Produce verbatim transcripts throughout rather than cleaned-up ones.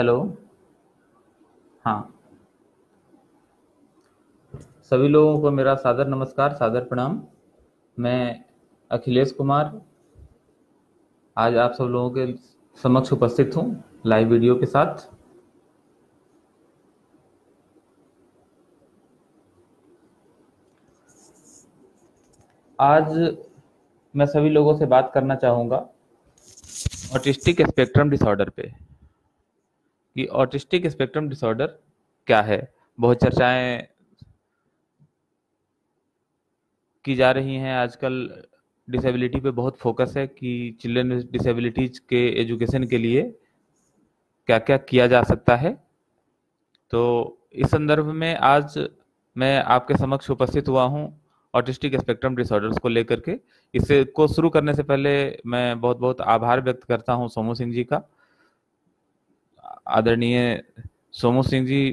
Hello. हाँ, सभी लोगों को मेरा सादर नमस्कार, सादर प्रणाम। मैं अखिलेश कुमार आज आप सब लोगों के समक्ष उपस्थित हूँ लाइव वीडियो के साथ। आज मैं सभी लोगों से बात करना चाहूँगा ऑटिस्टिक स्पेक्ट्रम डिसऑर्डर पे कि ऑटिस्टिक स्पेक्ट्रम डिसऑर्डर क्या है। बहुत चर्चाएं की जा रही हैं आजकल। डिसेबिलिटी पे बहुत फोकस है कि चिल्ड्रन विद डिसेबिलिटीज के एजुकेशन के लिए क्या क्या किया जा सकता है। तो इस संदर्भ में आज मैं आपके समक्ष उपस्थित हुआ हूँ ऑटिस्टिक स्पेक्ट्रम डिसऑर्डर्स को लेकर के। इसे को शुरू करने से पहले मैं बहुत बहुत आभार व्यक्त करता हूँ सोमू सिंह जी का। आदरणीय सोमू सिंह जी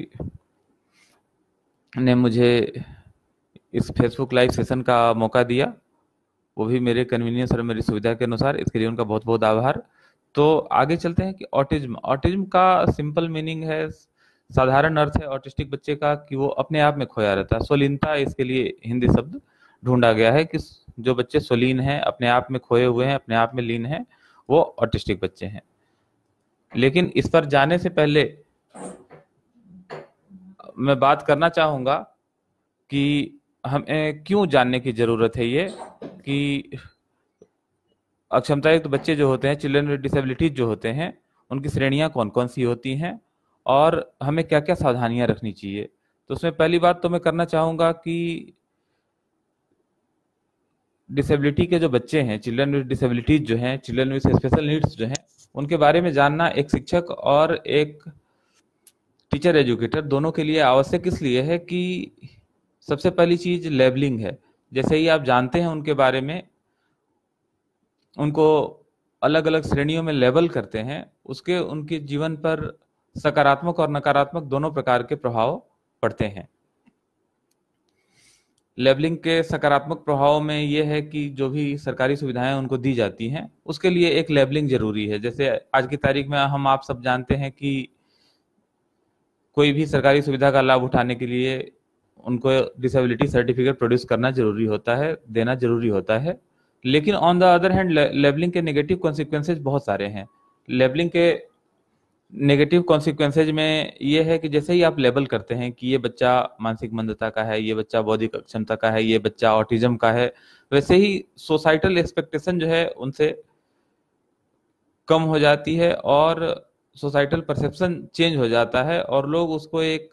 ने मुझे इस फेसबुक लाइव सेशन का मौका दिया, वो भी मेरे कन्वीनियंस और मेरी सुविधा के अनुसार। इसके लिए उनका बहुत बहुत आभार। तो आगे चलते हैं कि ऑटिज्म ऑटिज्म का सिंपल मीनिंग है, साधारण अर्थ है ऑटिस्टिक बच्चे का कि वो अपने आप में खोया रहता है। स्वलीनता इसके लिए हिंदी शब्द ढूंढा गया है कि जो बच्चे स्वलीन हैं, अपने आप में खोए हुए हैं, अपने आप में लीन हैं, वो ऑटिस्टिक बच्चे हैं। लेकिन इस पर जाने से पहले मैं बात करना चाहूंगा कि हमें क्यों जानने की जरूरत है ये कि अक्षमतायुक्त बच्चे जो होते हैं, चिल्ड्रन विद डिसेबिलिटीज जो होते हैं, उनकी श्रेणियां कौन कौन सी होती हैं और हमें क्या क्या सावधानियां रखनी चाहिए। तो उसमें पहली बात तो मैं करना चाहूंगा कि डिसेबिलिटी के जो बच्चे हैं, चिल्ड्रन विद डिसेबिलिटीज जो हैं, चिल्ड्रन विद स्पेशल नीड्स जो हैं, उनके बारे में जानना एक शिक्षक और एक टीचर एजुकेटर दोनों के लिए आवश्यक इसलिए है कि सबसे पहली चीज लेबलिंग है। जैसे ही आप जानते हैं उनके बारे में, उनको अलग अलग श्रेणियों में लेबल करते हैं, उसके उनके जीवन पर सकारात्मक और नकारात्मक दोनों प्रकार के प्रभाव पड़ते हैं। लेबलिंग के सकारात्मक प्रभाव में यह है कि जो भी सरकारी सुविधाएं उनको दी जाती हैं, उसके लिए एक लेबलिंग जरूरी है। जैसे आज की तारीख में हम आप सब जानते हैं कि कोई भी सरकारी सुविधा का लाभ उठाने के लिए उनको डिसेबिलिटी सर्टिफिकेट प्रोड्यूस करना जरूरी होता है, देना जरूरी होता है। लेकिन on the other hand labelling के नेगेटिव कॉन्सिक्वेंसेज बहुत सारे हैं। लेबलिंग के नेगेटिव कॉन्सिक्वेंसेज में ये है कि जैसे ही आप लेबल करते हैं कि ये बच्चा मानसिक मंदता का है, ये बच्चा बौद्धिक अक्षमता का है, ये बच्चा ऑटिज्म का है, वैसे ही सोसाइटल एक्सपेक्टेशन जो है उनसे कम हो जाती है और सोसाइटल परसेप्शन चेंज हो जाता है और लोग उसको एक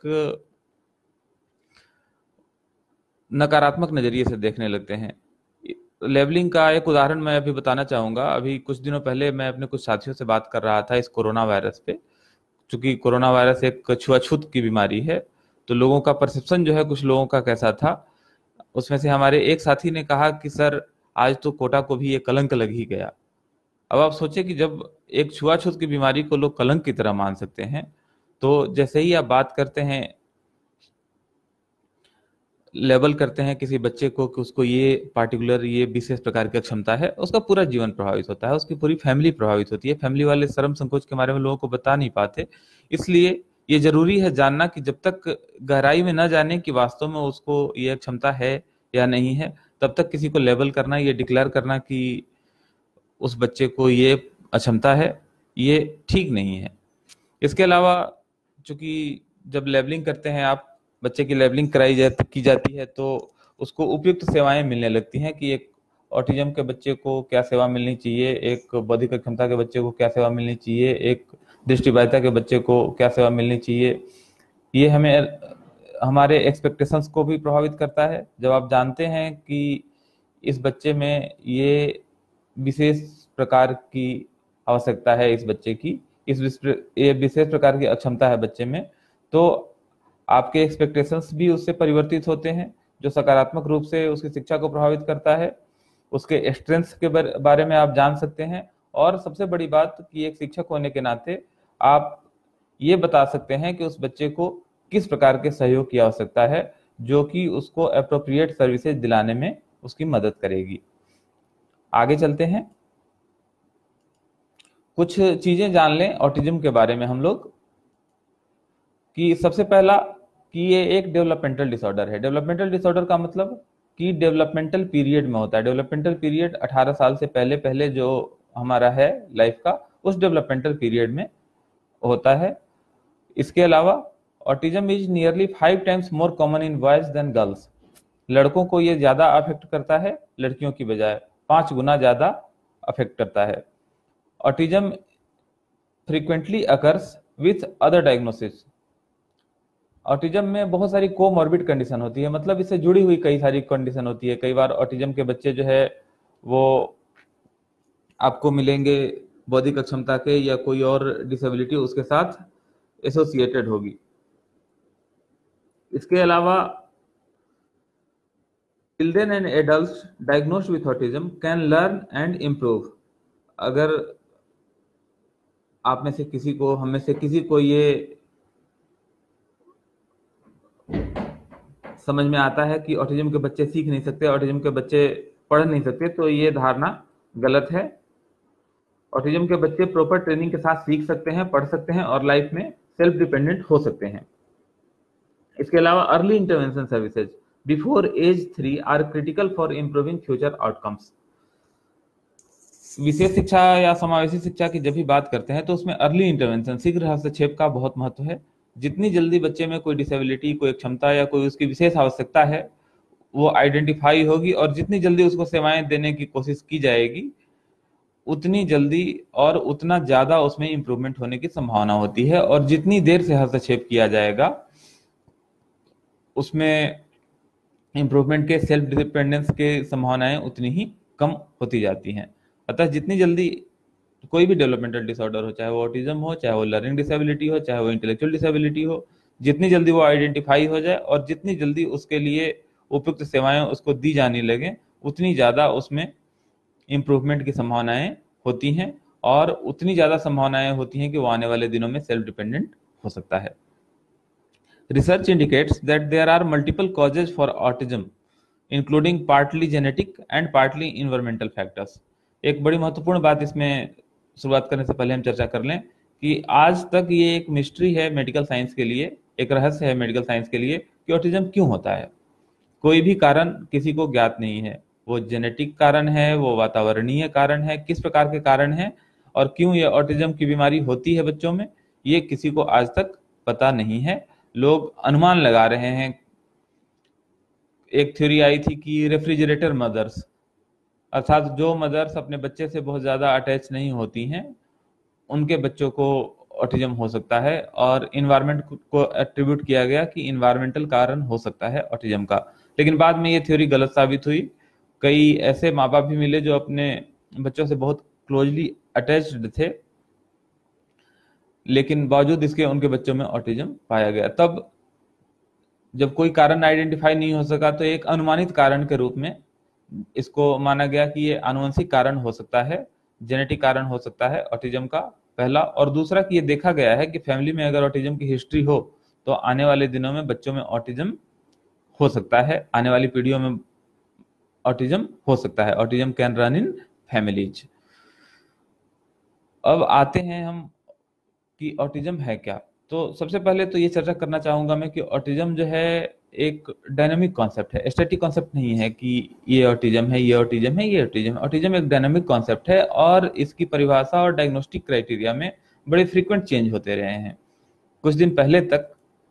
नकारात्मक नजरिए से देखने लगते हैं। लेबलिंग का एक उदाहरण मैं अभी बताना चाहूंगा। अभी कुछ दिनों पहले मैं अपने कुछ साथियों से बात कर रहा था इस कोरोना वायरस पे। चूंकि कोरोना वायरस एक छुआछूत की बीमारी है, तो लोगों का परसेप्शन जो है कुछ लोगों का कैसा था। उसमें से हमारे एक साथी ने कहा कि सर, आज तो कोटा को भी ये कलंक लग ही गया। अब आप सोचे कि जब एक छुआछूत की बीमारी को लोग कलंक की तरह मान सकते हैं, तो जैसे ही आप बात करते हैं, लेबल करते हैं किसी बच्चे को कि उसको ये पार्टिकुलर ये विशेष प्रकार की क्षमता है, उसका पूरा जीवन प्रभावित होता है, उसकी पूरी फैमिली प्रभावित होती है। फैमिली वाले शर्म संकोच के बारे में लोगों को बता नहीं पाते। इसलिए ये जरूरी है जानना कि जब तक गहराई में न जाने कि वास्तव में उसको ये क्षमता है या नहीं है, तब तक किसी को लेबल करना, ये डिक्लेयर करना कि उस बच्चे को ये अक्षमता है, ये ठीक नहीं है। इसके अलावा चूंकि जब लेबलिंग करते हैं आप, बच्चे की लेबलिंग कराई जाती की जाती है, तो उसको उपयुक्त सेवाएं मिलने लगती हैं कि एक ऑटिज्म के बच्चे को क्या सेवा मिलनी चाहिए, एक बौद्धिक क्षमता के बच्चे को क्या सेवा मिलनी चाहिए, एक दृष्टिबाधिता के बच्चे को क्या सेवा मिलनी चाहिए। ये हमें हमारे एक्सपेक्टेशंस को भी प्रभावित करता है। जब आप जानते हैं कि इस बच्चे में ये विशेष प्रकार की आवश्यकता है, इस बच्चे की इस ये विशेष प्रकार की अक्षमता है बच्चे में, तो आपके एक्सपेक्टेशंस भी उससे परिवर्तित होते हैं, जो सकारात्मक रूप से उसकी शिक्षा को प्रभावित करता है। उसके स्ट्रेंथ्स के बारे में आप जान सकते हैं। और सबसे बड़ी बात कि एक शिक्षक होने के नाते आप ये बता सकते हैं कि उस बच्चे को किस प्रकार के सहयोग की आवश्यकता है, जो कि उसको अप्रोप्रिएट सर्विसेज दिलाने में उसकी मदद करेगी। आगे चलते हैं, कुछ चीजें जान लें ऑटिज्म के बारे में हम लोग। कि सबसे पहला कि ये एक डेवलपमेंटल डिसऑर्डर है। डेवलपमेंटल डिसऑर्डर का मतलब कि डेवलपमेंटल पीरियड में होता है। डेवलपमेंटल पीरियड अठारह साल से पहले पहले जो हमारा है लाइफ का, उस डेवलपमेंटल पीरियड में होता है। इसके अलावा autism is nearly five times more common in boys than girls. लड़कों को ये ज्यादा अफेक्ट करता है लड़कियों की बजाय, पांच गुना ज्यादा अफेक्ट करता है। Autism frequently occurs with other diagnosis. Autism में बहुत सारी कोमॉर्बिड कंडीशन होती है, मतलब इससे जुड़ी हुई कई सारी कंडीशन होती है। कई बार ऑटिज्म के बच्चे जो है वो आपको मिलेंगे बौद्धिक अक्षमता के या कोई और डिसेबिलिटी उसके साथ एसोसिएटेड होगी। इसके अलावा children and adults diagnosed with autism can learn and improve. अगर आप में से किसी को, हम में से किसी को ये समझ में आता है कि ऑटिज्म के बच्चे सीख नहीं सकते, ऑटिज्म के बच्चे पढ़ नहीं सकते, तो ये धारणा गलत है। ऑटिज्म के बच्चे प्रॉपर ट्रेनिंग के साथ सीख सकते हैं, पढ़ सकते हैं और लाइफ में सेल्फ डिपेंडेंट हो सकते हैं। इसके अलावा early intervention services before age three are critical for improving future outcomes. विशेष शिक्षा या समावेशी शिक्षा की जब भी बात करते हैं तो उसमें अर्ली इंटरवेंशन, शीघ्र हस्तक्षेप का बहुत महत्व है। जितनी जल्दी बच्चे में कोई डिसेबिलिटी, कोई क्षमता या कोई उसकी विशेष आवश्यकता है वो आइडेंटिफाई होगी और जितनी जल्दी उसको सेवाएं देने की कोशिश की जाएगी उतनी जल्दी और उतना ज्यादा उसमें इंप्रूवमेंट होने की संभावना होती है। और जितनी देर से हस्तक्षेप किया जाएगा उसमें इंप्रूवमेंट के, सेल्फ डिपेंडेंस के संभावनाएं उतनी ही कम होती जाती हैं। अतः जितनी जल्दी कोई भी डेवलपमेंटल डिसऑर्डर हो, चाहे वो ऑटिज्म हो, चाहे वो लर्निंग डिसेबिलिटी हो, चाहे वो इंटेलेक्चुअल डिसेबिलिटी हो, जितनी जल्दी वो आइडेंटिफाई हो जाए और जितनी जल्दी उसके लिए उपयुक्त सेवाएं उसको दी जाने लगे उतनी ज्यादा उसमें इंप्रूवमेंट की संभावनाएं होती हैं और उतनी ज्यादा संभावनाएं होती हैं कि वो आने वाले दिनों में सेल्फ डिपेंडेंट हो सकता है। Research indicates that there are multiple causes for autism including partly genetic and partly environmental factors. एक बड़ी महत्वपूर्ण बात इसमें शुरुआत करने से पहले हम चर्चा कर लें कि आज तक ये एक मिस्ट्री है मेडिकल साइंस के लिए, एक रहस्य है मेडिकल साइंस के लिए कि ऑटिज्म क्यों होता है। कोई भी कारण किसी को ज्ञात नहीं है, वो जेनेटिक कारण है, वो वातावरणीय कारण है, किस प्रकार के कारण है और क्यों ये ऑटिज्म की बीमारी होती है बच्चों में, ये किसी को आज तक पता नहीं है। लोग अनुमान लगा रहे हैं। एक थ्योरी आई थी कि रेफ्रिजरेटर मदर्स, अर्थात जो मदर्स अपने बच्चे से बहुत ज्यादा अटैच नहीं होती हैं उनके बच्चों को ऑटिज्म हो सकता है और इन्वायरमेंट को एट्रीब्यूट किया गया कि इन्वायरमेंटल कारण हो सकता है ऑटिज्म का। लेकिन बाद में ये थ्योरी गलत साबित हुई। कई ऐसे माँ बाप भी मिले जो अपने बच्चों से बहुत क्लोजली अटैच्ड थे लेकिन बावजूद इसके उनके बच्चों में ऑटिज्म पाया गया। तब जब कोई कारण आइडेंटिफाई नहीं हो सका तो एक अनुमानित कारण के रूप में इसको माना गया कि ये आनुवंशिक कारण हो सकता है, जेनेटिक कारण हो सकता है ऑटिज्म का, पहला। और दूसरा कि ये देखा गया है कि फैमिली में अगर ऑटिज्म की हिस्ट्री हो तो आने वाले दिनों में बच्चों में ऑटिज्म हो सकता है, आने वाली पीढ़ियों में ऑटिज्म हो सकता है। Autism can run in families. अब आते हैं हम कि ऑटिज्म है क्या। तो सबसे पहले तो ये चर्चा करना चाहूंगा मैं कि ऑटिज्म जो है एक डायनामिक कॉन्सेप्ट है, स्टैटिक कॉन्सेप्ट नहीं है कि ये ऑटिज्म है, ये ऑटिज्म है, ये ऑटिज्म है। ऑटिज्म एक डायनामिक कॉन्सेप्ट है और इसकी परिभाषा और डायग्नोस्टिक क्राइटेरिया में बड़े फ्रीक्वेंट चेंज होते रहे हैं। कुछ दिन पहले तक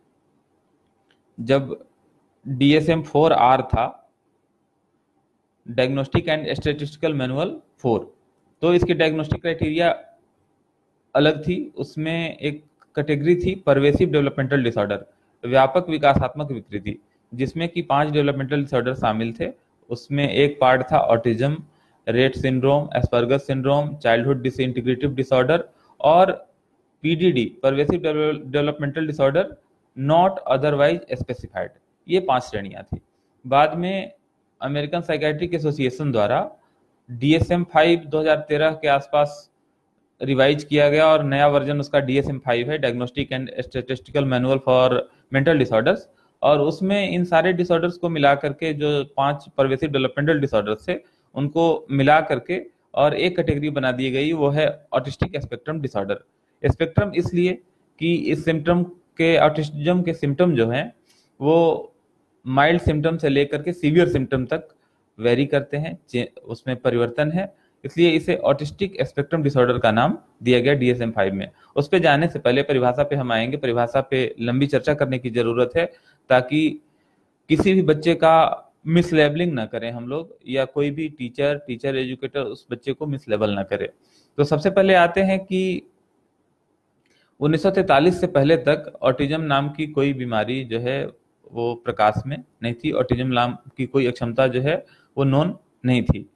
जब D S M four R था, diagnostic and statistical manual four, तो इसकी डायग्नोस्टिक क्राइटेरिया अलग थी। उसमें एक कैटेगरी थी परवेसिव डेवलपमेंटल डिसऑर्डर, व्यापक विकासात्मक विकृति, जिसमें कि पांच डेवलपमेंटल डिसऑर्डर शामिल थे। उसमें एक पार्ट था autism, Rett syndrome, Asperger's syndrome, childhood disintegrative disorder और PDD, pervasive developmental disorder not otherwise specified. ये पांच श्रेणियां थी। बाद में अमेरिकन साइकियाट्रिक एसोसिएशन द्वारा डी एस एम फाइव दो हज़ार तेरह के आसपास रिवाइज किया गया और नया वर्जन उसका डी एस एम फाइव है, diagnostic and statistical manual for mental disorders. और उसमें इन सारे डिसऑर्डर्स को मिला करके जो पांच परवेसिव डेवलपमेंटल डिसऑर्डर्स थे उनको मिला करके और एक कैटेगरी बना दी गई, वो है ऑटिस्टिक स्पेक्ट्रम डिसऑर्डर। स्पेक्ट्रम इसलिए कि इस सिम्टम के ऑटिज्म के सिम्टम जो हैं वो माइल्ड सिम्टम से लेकर के सीवियर सिम्टम तक वेरी करते हैं, उसमें परिवर्तन है, इसलिए इसे ऑटिस्टिक स्पेक्ट्रम डिसऑर्डर का नाम दिया गया डी एस एम फाइव में। उस पे जाने से पहले परिभाषा पे हम आएंगे, परिभाषा पे लंबी चर्चा करने की जरूरत है ताकि किसी भी बच्चे का मिसलेबलिंग ना करें हम लोग, या कोई भी टीचर टीचर एजुकेटर उस बच्चे को मिसलेबल ना करे। तो सबसे पहले आते हैं कि उन्नीस सौ तैंतालीस से पहले तक ऑटिज्म नाम की कोई बीमारी जो है वो प्रकाश में नहीं थी, ऑटिज्म नाम की कोई अक्षमता जो है वो नोन नहीं थी।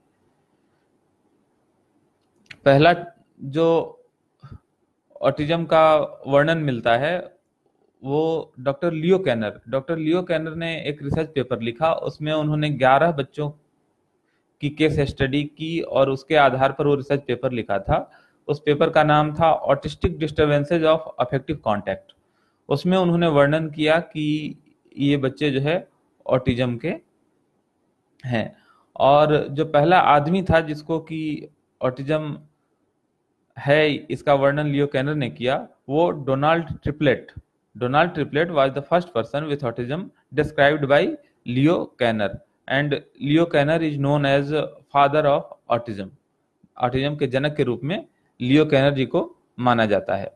पहला जो ऑटिज्म का वर्णन मिलता है वो डॉक्टर लियो कैनर डॉक्टर लियो कैनर ने एक रिसर्च पेपर लिखा, उसमें उन्होंने ग्यारह बच्चों की केस स्टडी की और उसके आधार पर वो रिसर्च पेपर लिखा था। उस पेपर का नाम था autistic disturbances of affective contact. उसमें उन्होंने वर्णन किया कि ये बच्चे जो है ऑटिज्म के हैं, और जो पहला आदमी था जिसको कि ऑटिज्म है इसका वर्णन लियो कैनर ने किया वो Donald Triplett Donald Triplett was the first person with autism described by Leo Kanner, and Leo Kanner is known as father of autism. Autism के जनक के रूप में लियो कैनर जी को माना जाता है।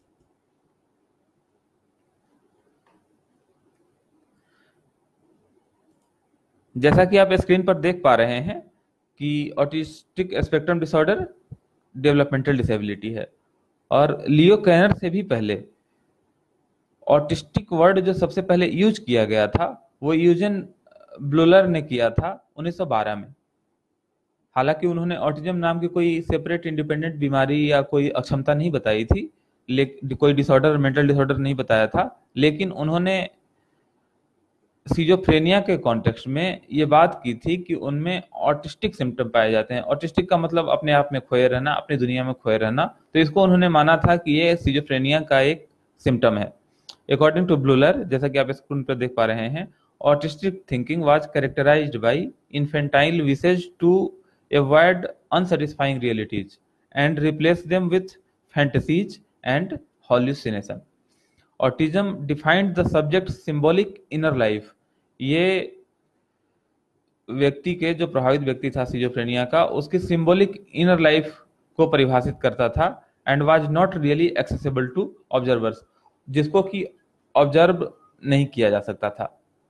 जैसा कि आप स्क्रीन पर देख पा रहे हैं कि autistic spectrum disorder developmental disability है, और लियो कैनर से भी पहले ऑटिस्टिक वर्ड जो सबसे पहले यूज किया गया था वो यूजन ब्लूलर ने किया था उन्नीस सौ बारह में। हालांकि उन्होंने ऑटिज्म नाम की कोई सेपरेट इंडिपेंडेंट बीमारी या कोई अक्षमता नहीं बताई थी, लेकिन कोई डिसऑर्डर मेंटल डिसऑर्डर नहीं बताया था, लेकिन उन्होंने सिजोफ्रेनिया के कॉन्टेक्स्ट में ये बात की थी कि उनमें ऑटिस्टिक सिम्टम पाए जाते हैं। ऑटिस्टिक का मतलब अपने आप में खोए रहना, अपनी दुनिया में खोए रहना, तो इसको उन्होंने माना था कि ये सिजोफ्रेनिया का एक सिम्टम है। अकॉर्डिंग टू ब्लूलर, जैसा कि आप स्क्रीन पर देख पा रहे हैं, autistic thinking was characterized by infantile wishes to avoid unsatisfying realities and replace them with fantasies and hallucination. Autism defined the subject symbolic inner life. ये व्यक्ति के, जो प्रभावित व्यक्ति था सिजोफ्रेनिया का, उसकी सिंबॉलिक इनर लाइफ को परिभाषित करता था, and was not really accessible to observers, जिसको कि ऑब्जर्व नहीं किया जा सकता था।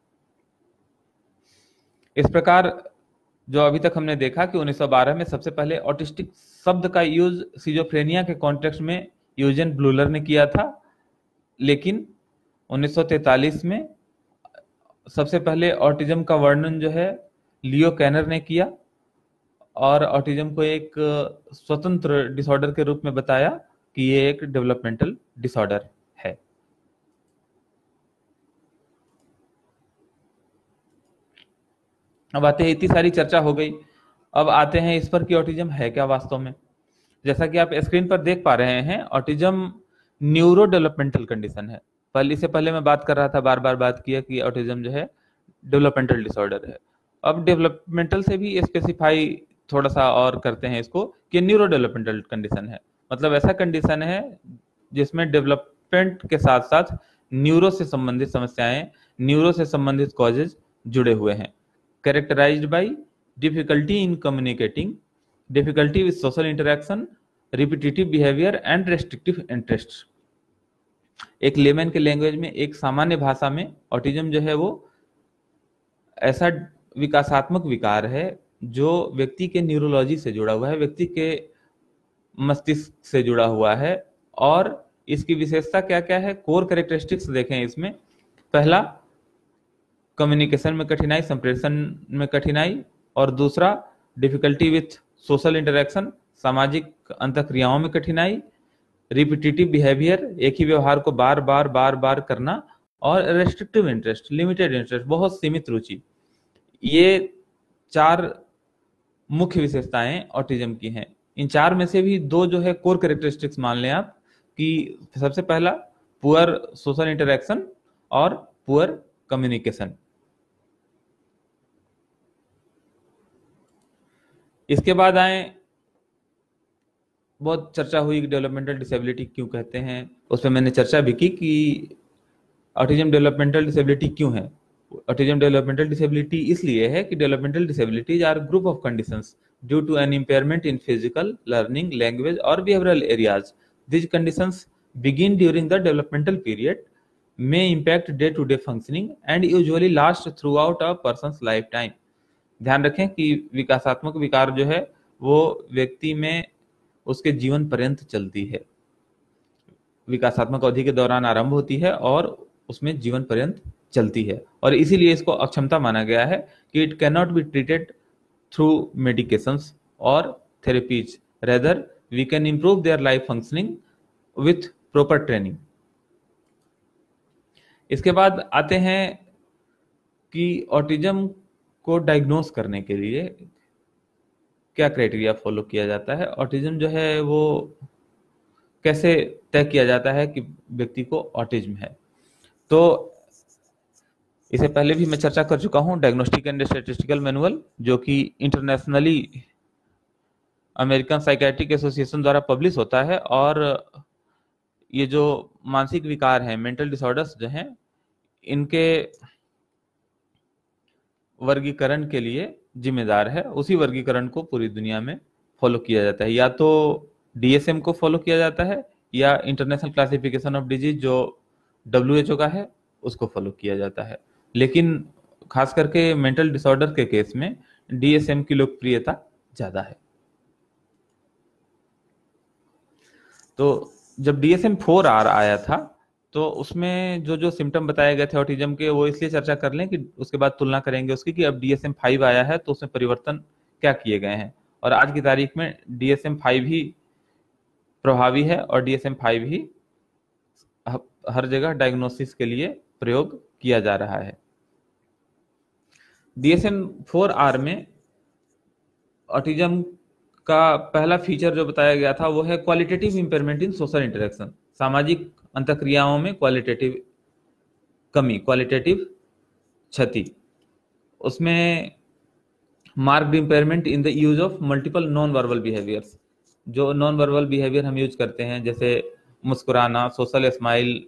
इस प्रकार जो अभी तक हमने देखा कि उन्नीस सौ बारह में सबसे पहले ऑटिस्टिक शब्द का यूज सिजोफ्रेनिया के कॉन्टेक्स्ट में यूजन ब्लूलर ने किया था, लेकिन उन्नीस सौ तैंतालीस में सबसे पहले ऑटिज्म का वर्णन जो है लियो कैनर ने किया, और ऑटिज्म को एक स्वतंत्र डिसऑर्डर के रूप में बताया कि ये एक डेवलपमेंटल डिसऑर्डर है। अब आते हैं, इतनी सारी चर्चा हो गई, अब आते हैं इस पर कि ऑटिज्म है क्या वास्तव में। जैसा कि आप स्क्रीन पर देख पा रहे हैं, ऑटिज्म न्यूरो डेवलपमेंटल कंडीशन है। पहले इससे पहले मैं बात कर रहा था, बार बार बात किया कि ऑटिज्म जो है डेवलपमेंटल डिसऑर्डर है। अब डेवलपमेंटल से भी स्पेसिफाई थोड़ा सा और करते हैं इसको कि न्यूरो डेवलपमेंटल कंडीशन है, मतलब ऐसा कंडीशन है जिसमें डेवलपमेंट के साथ साथ न्यूरो से संबंधित समस्याएं, न्यूरो से संबंधित कॉजेज जुड़े हुए हैं। Characterized by difficulty in communicating, difficulty with social interaction, repetitive behavior and restrictive interest. एक लेमन के लैंग्वेज में, एक सामान्य भाषा में, ऑटिज्म जो है वो ऐसा विकासात्मक विकार है जो व्यक्ति के न्यूरोलॉजी से जुड़ा हुआ है, व्यक्ति के मस्तिष्क से जुड़ा हुआ है। और इसकी विशेषता क्या क्या है, कोर कैरेक्टरिस्टिक्स देखें इसमें। पहला, कम्युनिकेशन में कठिनाई, संप्रेषण में कठिनाई, और दूसरा डिफिकल्टी विथ सोशल इंटरेक्शन, सामाजिक अंतःक्रियाओं में कठिनाई, रिपीटेटिव बिहेवियर, एक ही व्यवहार को बार बार बार बार करना, और रेस्ट्रिक्टिव इंटरेस्ट, लिमिटेड इंटरेस्ट, बहुत सीमित रुचि। ये चार मुख्य विशेषताएं ऑटिज्म की हैं। इन चार में से भी दो जो है कोर कैरेक्टरिस्टिक्स मान लें आप, कि सबसे पहला पुअर सोशल इंटरेक्शन और पुअर कम्युनिकेशन। इसके बाद आए, बहुत चर्चा हुई डेवलपमेंटल डिसेबिलिटी क्यों कहते हैं, उस पर मैंने चर्चा भी की कि ऑटिज्म डेवलपमेंटल डिसेबिलिटी क्यों है? ऑटिज्म डेवलपमेंटल डिसेबिलिटी इसलिए है कि developmental disabilities are group of conditions due to an impairment in physical, learning, language और behavioral areas. These conditions begin during the developmental period, may impact day-to-day functioning and usually last throughout a person's lifetime. ध्यान रखें कि विकासात्मक विकार जो है वो व्यक्ति में उसके जीवन पर्यंत चलती है. विकासात्मक अवधि के दौरान आरंभ होती है और उसमें जीवन पर्यंत चलती है, और इसीलिए इसको अक्षमता माना गया है कि it can not be treated through medications और therapies. Rather we can improve their life functioning with proper training. इसके बाद आते हैं कि ऑटिज्म को डायग्नोस करने के लिए क्या क्राइटेरिया फॉलो किया जाता है, ऑटिज्म जो है वो कैसे तय किया जाता है कि व्यक्ति को ऑटिज्म है. तो इसे पहले भी मैं चर्चा कर चुका हूं, डायग्नोस्टिक एंड स्टैटिस्टिकल मैनुअल, जो कि इंटरनेशनली अमेरिकन साइकेट्रिक एसोसिएशन द्वारा पब्लिश होता है. और ये जो मानसिक विकार हैं, मेंटल डिसऑर्डर्स जो हैं, इनके वर्गीकरण के लिए जिम्मेदार है. उसी वर्गीकरण को पूरी दुनिया में फॉलो किया जाता है. या तो डीएसएम को फॉलो किया जाता है या इंटरनेशनल क्लासिफिकेशन ऑफ डिजीज जो डब्ल्यूएचओ का है उसको फॉलो किया जाता है. लेकिन खास करके मेंटल डिसऑर्डर के केस में डीएसएम की लोकप्रियता ज्यादा है. तो जब D S M four R आया था तो उसमें जो जो सिम्टम बताए गए थे ऑटिज्म के, वो इसलिए चर्चा कर लें कि उसके बाद तुलना करेंगे उसकी कि अब डी एस एम फाइव आया है तो उसमें परिवर्तन क्या किए गए हैं. और आज की तारीख में डी एस एम फाइव ही प्रभावी है और डी एस एम फाइव ही हर जगह डायग्नोसिस के लिए प्रयोग किया जा रहा है. D S M four R में ऑटिज्म का पहला फीचर जो बताया गया था वो है qualitative impairment in social interaction. सामाजिक अंतःक्रियाओं में क्वालिटेटिव कमी, क्वालिटेटिव क्षति. उसमें marked impairment in the use of multiple non verbal behaviors. जो नॉन वर्बल बिहेवियर हम यूज करते हैं जैसे मुस्कुराना, सोशल स्माइल,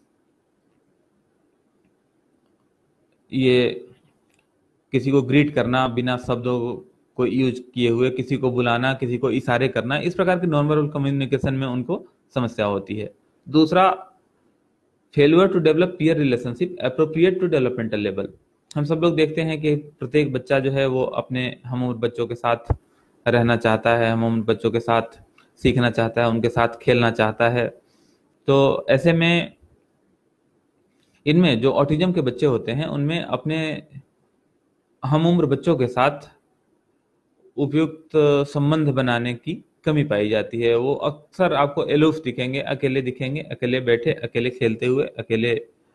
ये किसी को ग्रीट करना बिना शब्दों को यूज किए हुए, किसी को बुलाना, किसी को इशारे करना, इस प्रकार के नॉन वर्बल कम्युनिकेशन में उनको समस्या होती है. दूसरा, failure to develop peer relationship appropriate to developmental level. हम सब लोग देखते हैं कि प्रत्येक बच्चा जो है वो अपने हम उम्र बच्चों के साथ रहना चाहता है, हम उम्र बच्चों के साथ सीखना चाहता है, उनके साथ खेलना चाहता है. तो ऐसे में इनमें जो ऑटिज्म के बच्चे होते हैं उनमें अपने हम उम्र बच्चों के साथ उपयुक्त संबंध बनाने की कमी पाई जाती है. वो अक्सर आपको एलोफ दिखेंगे, अकेले दिखेंगे, अकेले बैठे, अकेले खेलते हुए, अकेले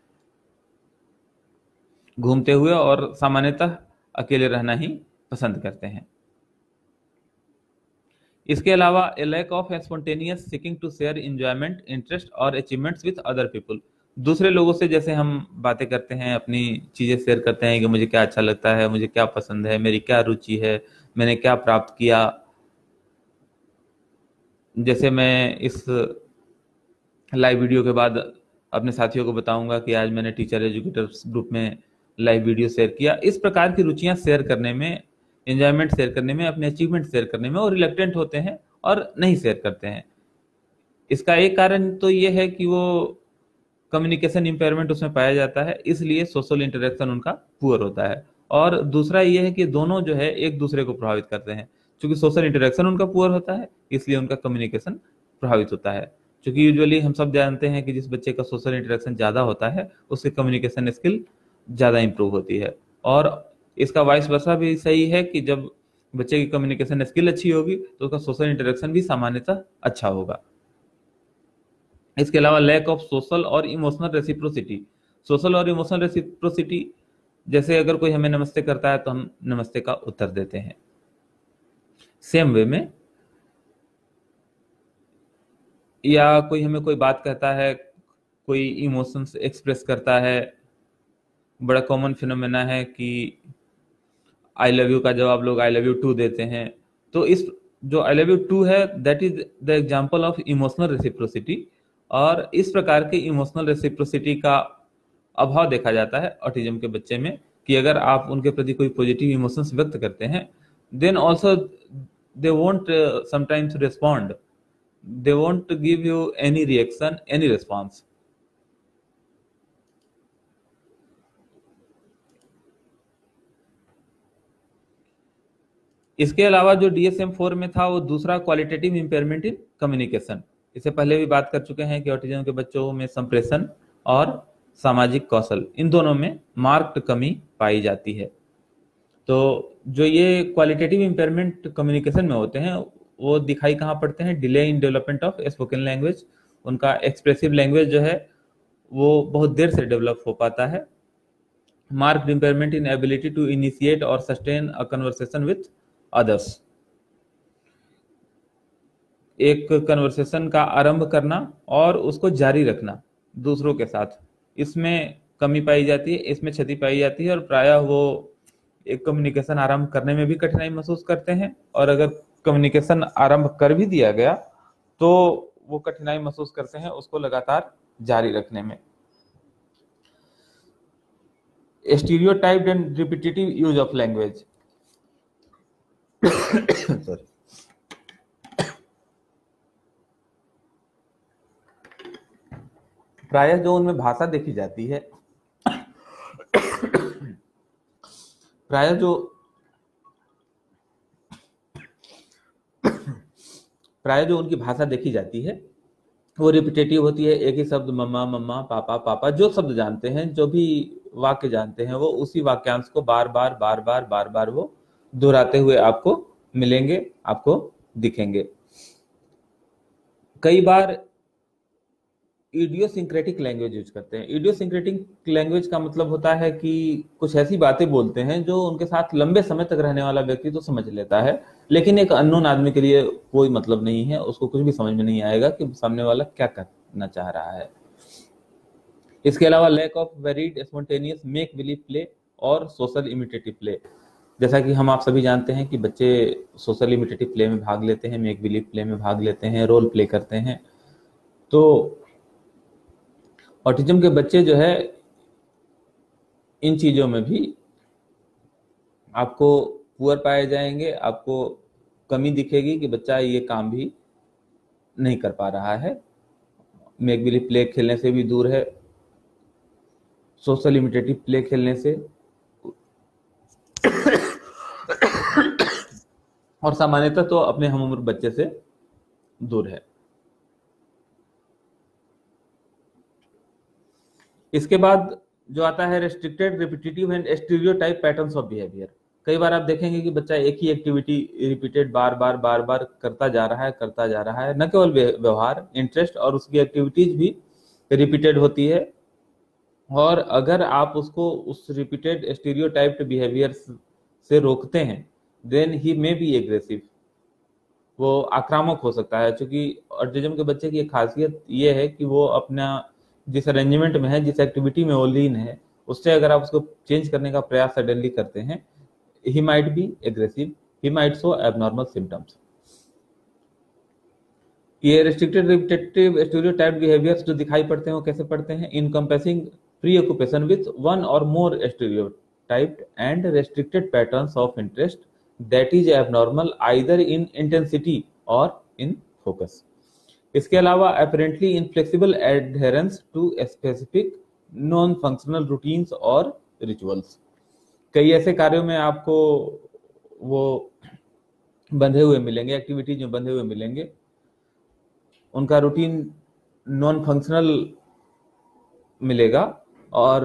घूमते हुए, और सामान्यतः अकेले रहना ही पसंद करते हैं. इसके अलावा a lack of spontaneous seeking to share enjoyment, interest और अचीवमेंट्स विद अदर पीपल. दूसरे लोगों से जैसे हम बातें करते हैं, अपनी चीजें शेयर करते हैं कि मुझे क्या अच्छा लगता है, मुझे क्या पसंद है, मेरी क्या रुचि है, मैंने क्या प्राप्त किया. जैसे मैं इस लाइव वीडियो के बाद अपने साथियों को बताऊंगा कि आज मैंने टीचर एजुकेटर्स ग्रुप में लाइव वीडियो शेयर किया. इस प्रकार की रुचियां शेयर करने में, एंजॉयमेंट शेयर करने में, अपने अचीवमेंट शेयर करने में और रिलेक्टेंट होते हैं और नहीं शेयर करते हैं. इसका एक कारण तो ये है कि वो कम्युनिकेशन इंपेयरमेंट उसमें पाया जाता है, इसलिए सोशल इंटरेक्शन उनका पुअर होता है. और दूसरा ये है कि दोनों जो है एक दूसरे को प्रभावित करते हैं. क्योंकि सोशल इंटरेक्शन उनका पुअर होता है इसलिए उनका कम्युनिकेशन प्रभावित होता है. क्योंकि यूजुअली हम सब जानते हैं कि जिस बच्चे का सोशल इंटरेक्शन ज्यादा होता है उसकी कम्युनिकेशन स्किल ज्यादा इंप्रूव होती है. और इसका वाइस वर्सा भी सही है कि जब बच्चे की कम्युनिकेशन स्किल अच्छी होगी तो उसका सोशल इंटरेक्शन भी सामान्यतः अच्छा होगा. इसके अलावा लैक ऑफ सोशल और इमोशनल रेसिप्रोसिटी. सोशल और इमोशनल रेसिप्रोसिटी, जैसे अगर कोई हमें नमस्ते करता है तो हम नमस्ते का उत्तर देते हैं सेम वे में, या कोई हमें कोई बात कहता है, कोई इमोशंस एक्सप्रेस करता है. बड़ा कॉमन फिनोमेना है कि आई लव यू का जवाब लोग आई लव यू टू देते हैं. तो इस जो आई लव यू टू है that is the example of emotional reciprocity. और इस प्रकार के इमोशनल रेसिप्रोसिटी का अभाव देखा जाता है ऑटिज्म के बच्चे में, कि अगर आप उनके प्रति कोई पॉजिटिव इमोशंस व्यक्त करते हैं, then also they won't sometimes respond, they won't give you any reaction, any response. इसके अलावा जो डी एस एम फोर में था वो दूसरा क्वालिटेटिव इंपेयरमेंट इन कम्युनिकेशन। इससे पहले भी बात कर चुके हैं कि ऑटिज्म के बच्चों में संप्रेषण और सामाजिक कौशल, इन दोनों में मार्क्ड कमी पाई जाती है। तो जो ये क्वालिटेटिव इंपेयरमेंट कम्युनिकेशन में होते हैं वो दिखाई कहाँ पड़ते हैं? Delay in development of spoken language, उनका एक्सप्रेसिव लैंग्वेज जो है वो बहुत देर से डेवलप हो पाता है। Marked impairment in ability to initiate और sustain a conversation with others, एक कन्वर्सेशन का आरंभ करना और उसको जारी रखना दूसरों के साथ, इसमें कमी पाई जाती है, इसमें क्षति पाई जाती है। और प्रायः वो एक कम्युनिकेशन आरंभ करने में भी कठिनाई महसूस करते हैं, और अगर कम्युनिकेशन आरंभ कर भी दिया गया तो वो कठिनाई महसूस करते हैं उसको लगातार जारी रखने में। Stereotyped and repetitive use of language sorry प्रायः जो उनमें भाषा देखी जाती है प्रायः जो प्रायः जो उनकी भाषा देखी जाती है वो रिपीटेटिव होती है। एक ही शब्द मम्मा मम्मा पापा पापा, जो शब्द जानते हैं, जो भी वाक्य जानते हैं, वो उसी वाक्यांश को बार बार बार बार बार बार वो दोहराते हुए आपको मिलेंगे, आपको दिखेंगे। कई बार इडियोसिंक्रेटिक लैंग्वेज यूज करते हैं। इडियोसिंक्रेटिक लैंग्वेज का मतलब होता है कि कुछ ऐसी बातें बोलते हैं जो उनके साथ लंबे समय तक रहने वाला व्यक्ति तो समझ लेता है, लेकिन एक अननोन आदमी के लिए कोई मतलब नहीं है, उसको कुछ भी समझ में नहीं आएगा कि सामने वाला क्या करना चाह रहा है। इसके अलावा lack of varied spontaneous make believe play और सोशल इमिटेटिव प्ले, जैसा कि हम आप सभी जानते हैं कि बच्चे सोशल इमिटेटिव प्ले में भाग लेते हैं, मेक बिलीव प्ले में भाग लेते हैं, रोल प्ले करते हैं। तो ऑटिज्म के बच्चे जो है इन चीजों में भी आपको पुअर पाए जाएंगे, आपको कमी दिखेगी कि बच्चा ये काम भी नहीं कर पा रहा है, मेक बिलीव प्ले खेलने से भी दूर है, सोशल इमिटेटिव प्ले खेलने से और सामान्यतः तो अपने हम उम्र बच्चे से दूर है। इसके बाद जो आता है restricted repetitive and stereotype patterns of behavior. कई बार आप देखेंगे कि बच्चा एक ही एक्टिविटी रिपीटेड बार बार बार बार करता जा रहा है करता जा रहा है न केवल व्यवहार, इंटरेस्ट और उसकी एक्टिविटीज भी रिपीटेड होती है। और अगर आप उसको उस रिपीटेड स्टीरियोटाइप्ड बिहेवियर से रोकते हैं, then he may be aggressive, वो आक्रामक हो सकता है। क्योंकि ऑटिज्म के बच्चे की एक खासियत ये है कि वो अपना जिस अरेंजमेंट में है, जिस एक्टिविटी में वो लीन है, उससे अगर आप उसको चेंज करने का प्रयास सडनली करते हैं, he might be aggressive, he might show abnormal symptoms. ये रेस्ट्रिक्टेड रिपीटेटिव स्टीरियोटाइप्ड बिहेवियर्स जो दिखाई पड़ते हैं वो कैसे पड़ते हैं? इनकम्पेसिंग प्रीऑक्यूपेशन विथ वन और more stereotyped and restricted patterns of interest that is abnormal either in intensity और इन फोकस। इसके अलावा apparently inflexible adherence to specific non functional routines और रिचुअल्स। कई ऐसे कार्यों में आपको वो बंधे हुए मिलेंगे, एक्टिविटीज में बंधे हुए मिलेंगे, उनका रूटीन नॉन फंक्शनल मिलेगा और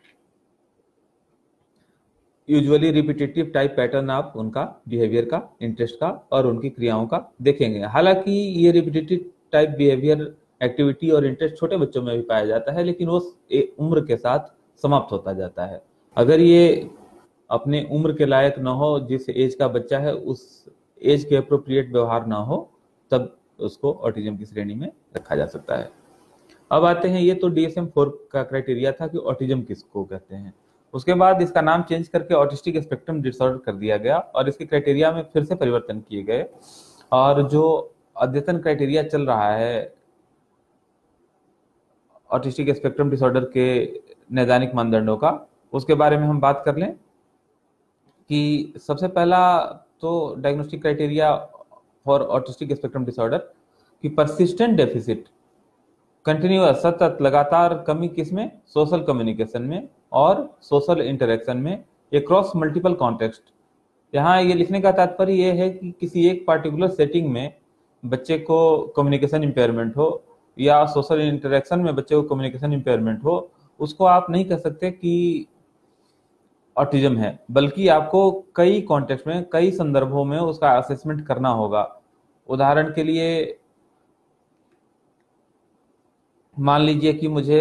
यूजुअली रिपीटेटिव टाइप पैटर्न आप उनका बिहेवियर का, इंटरेस्ट का और उनकी क्रियाओं का देखेंगे। हालांकि ये रिपीटेटिव टाइप बिहेवियर, एक्टिविटी और इंटरेस्ट छोटे बच्चों में भी पाया जाता है, लेकिन वो उम्र के साथ समाप्त होता जाता है। अगर ये अपने उम्र के लायक ना हो, जिस एज का बच्चा है उस एज के अप्रोप्रिएट व्यवहार ना हो, तब उसको ऑटिज्म की श्रेणी में रखा जा सकता है। अब आते हैं, ये तो डी एस एम फोर का क्राइटेरिया था कि ऑटिज्म किसको कहते हैं। उसके बाद इसका नाम चेंज करके ऑटिस्टिक स्पेक्ट्रम डिसऑर्डर कर दिया गया और इसके क्राइटेरिया में फिर से परिवर्तन किए गए। और जो अद्यतन क्राइटेरिया चल रहा है ऑटिस्टिक स्पेक्ट्रम डिसऑर्डर के नैदानिक मानदंडों का, उसके बारे में हम बात कर लें कि सबसे पहला तो diagnostic criteria for autistic spectrum disorder कि परसिस्टेंट डेफिसिट, कंटिन्यूअस सतत लगातार कमी किसमें, सोशल कम्युनिकेशन में और सोशल इंटरेक्शन में अक्रॉस मल्टीपल कॉन्टेक्स्ट। यहाँ ये लिखने का तात्पर्य ये है कि किसी एक पार्टिकुलर सेटिंग में बच्चे को कम्युनिकेशन इम्पेयरमेंट हो या सोशल इंटरेक्शन में बच्चे को कम्युनिकेशन इम्पेयरमेंट हो, उसको आप नहीं कह सकते कि ऑटिज्म है, बल्कि आपको कई कॉन्टेक्स्ट में, कई संदर्भों में उसका असेसमेंट करना होगा। उदाहरण के लिए मान लीजिए कि मुझे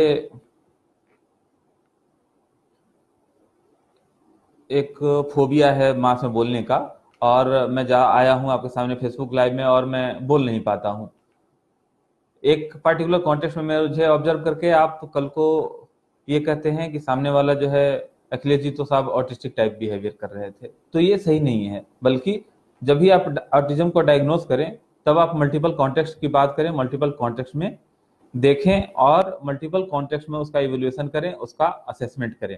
एक फोबिया है मास में बोलने का और मैं जा आया हूं आपके सामने फेसबुक लाइव में और मैं बोल नहीं पाता हूं। एक पर्टिकुलर कॉन्टेक्स्ट में मुझे ऑब्जर्व करके आप कल को ये कहते हैं कि सामने वाला जो है अखिलेश जी तो साहब ऑटिस्टिक टाइप बिहेवियर कर रहे थे, तो ये सही नहीं है। बल्कि जब भी आप ऑटिज्म को डायग्नोस करें तब आप मल्टीपल कॉन्टेक्स्ट की बात करें, मल्टीपल कॉन्टेक्स्ट में देखें और मल्टीपल कॉन्टेक्स्ट में उसका इवैल्यूएशन करें, उसका असेसमेंट करें।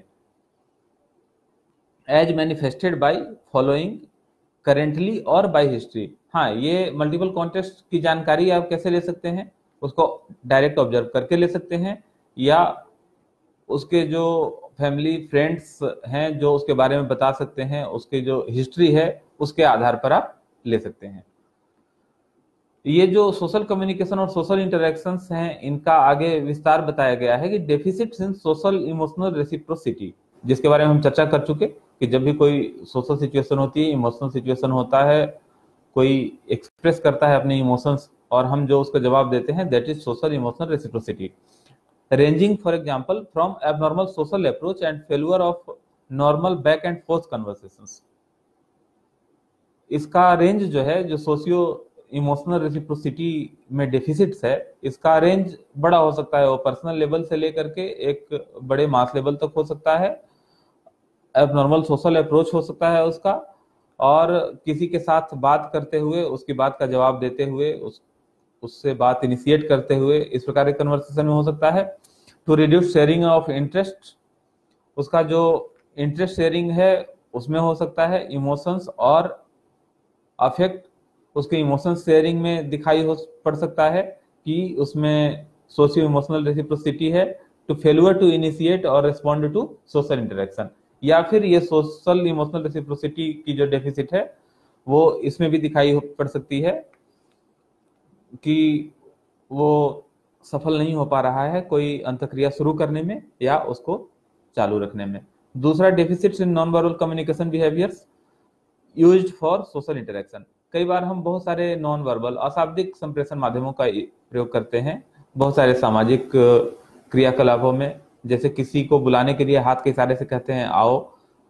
As manifested by following currently और बाय हिस्ट्री। हाँ, ये मल्टीपल कॉन्टेक्स्ट की जानकारी आप कैसे ले सकते हैं, उसको डायरेक्ट ऑब्जर्व करके ले सकते हैं या उसके जो फैमिली फ्रेंड्स हैं जो उसके बारे में बता सकते हैं, उसके जो हिस्ट्री है उसके आधार पर आप ले सकते हैं। ये जो सोशल कम्युनिकेशन और सोशल इंटरेक्शंस हैं, इनका आगे विस्तार बताया गया है कि deficits in social emotional reciprocity, जिसके बारे में हम चर्चा कर चुके कि जब भी कोई सोशल सिचुएशन होती है, इमोशनल सिचुएशन होता है, कोई एक्सप्रेस करता है अपने इमोशंस और हम जो उसका जवाब देते हैं, that is social emotional reciprocity. ranging for example from abnormal social approach and failure of normal back and forth conversations। इसका रेंज जो है, जो सोशियो इमोशनल रेसिप्रोसिटी में डेफिसिट्स है, इसका रेंज बड़ा हो सकता है। वो पर्सनल लेवल से लेकर के एक बड़े मास लेवल तक हो सकता है। एबनॉर्मल सोशल अप्रोच हो सकता है उसका, और किसी के साथ बात करते हुए उसकी बात का जवाब देते हुए, उस उससे बात इनिशिएट करते हुए, इस प्रकार के कन्वर्सेशन में हो सकता है। To reduce sharing of interest, उसका जो इंटरेस्ट शेयरिंग है उसमें हो सकता है। इमोशंस और अफेक्ट, उसके इमोशन शेयरिंग में दिखाई हो पड़ सकता है कि उसमें सोशियो इमोशनल रेसिप्रोसिटी है। टू फेल्यूर टू इनिशिएट और रिस्पॉन्ड टू सोशल इंटरेक्शन, या फिर ये सोशल इमोशनल रेसिप्रोसिटी की जो डेफिसिट है वो इसमें भी दिखाई पड़ सकती है कि वो सफल नहीं हो पा रहा है कोई अंतक्रिया शुरू करने में या उसको चालू रखने में। दूसरा, deficits in non verbal communication behaviors used for social interaction. कई बार हम बहुत सारे नॉन वर्बल अशाब्दिक संप्रेषण माध्यमों का प्रयोग करते हैं बहुत सारे सामाजिक क्रियाकलापों में, जैसे किसी को बुलाने के लिए हाथ के इशारे से कहते हैं आओ।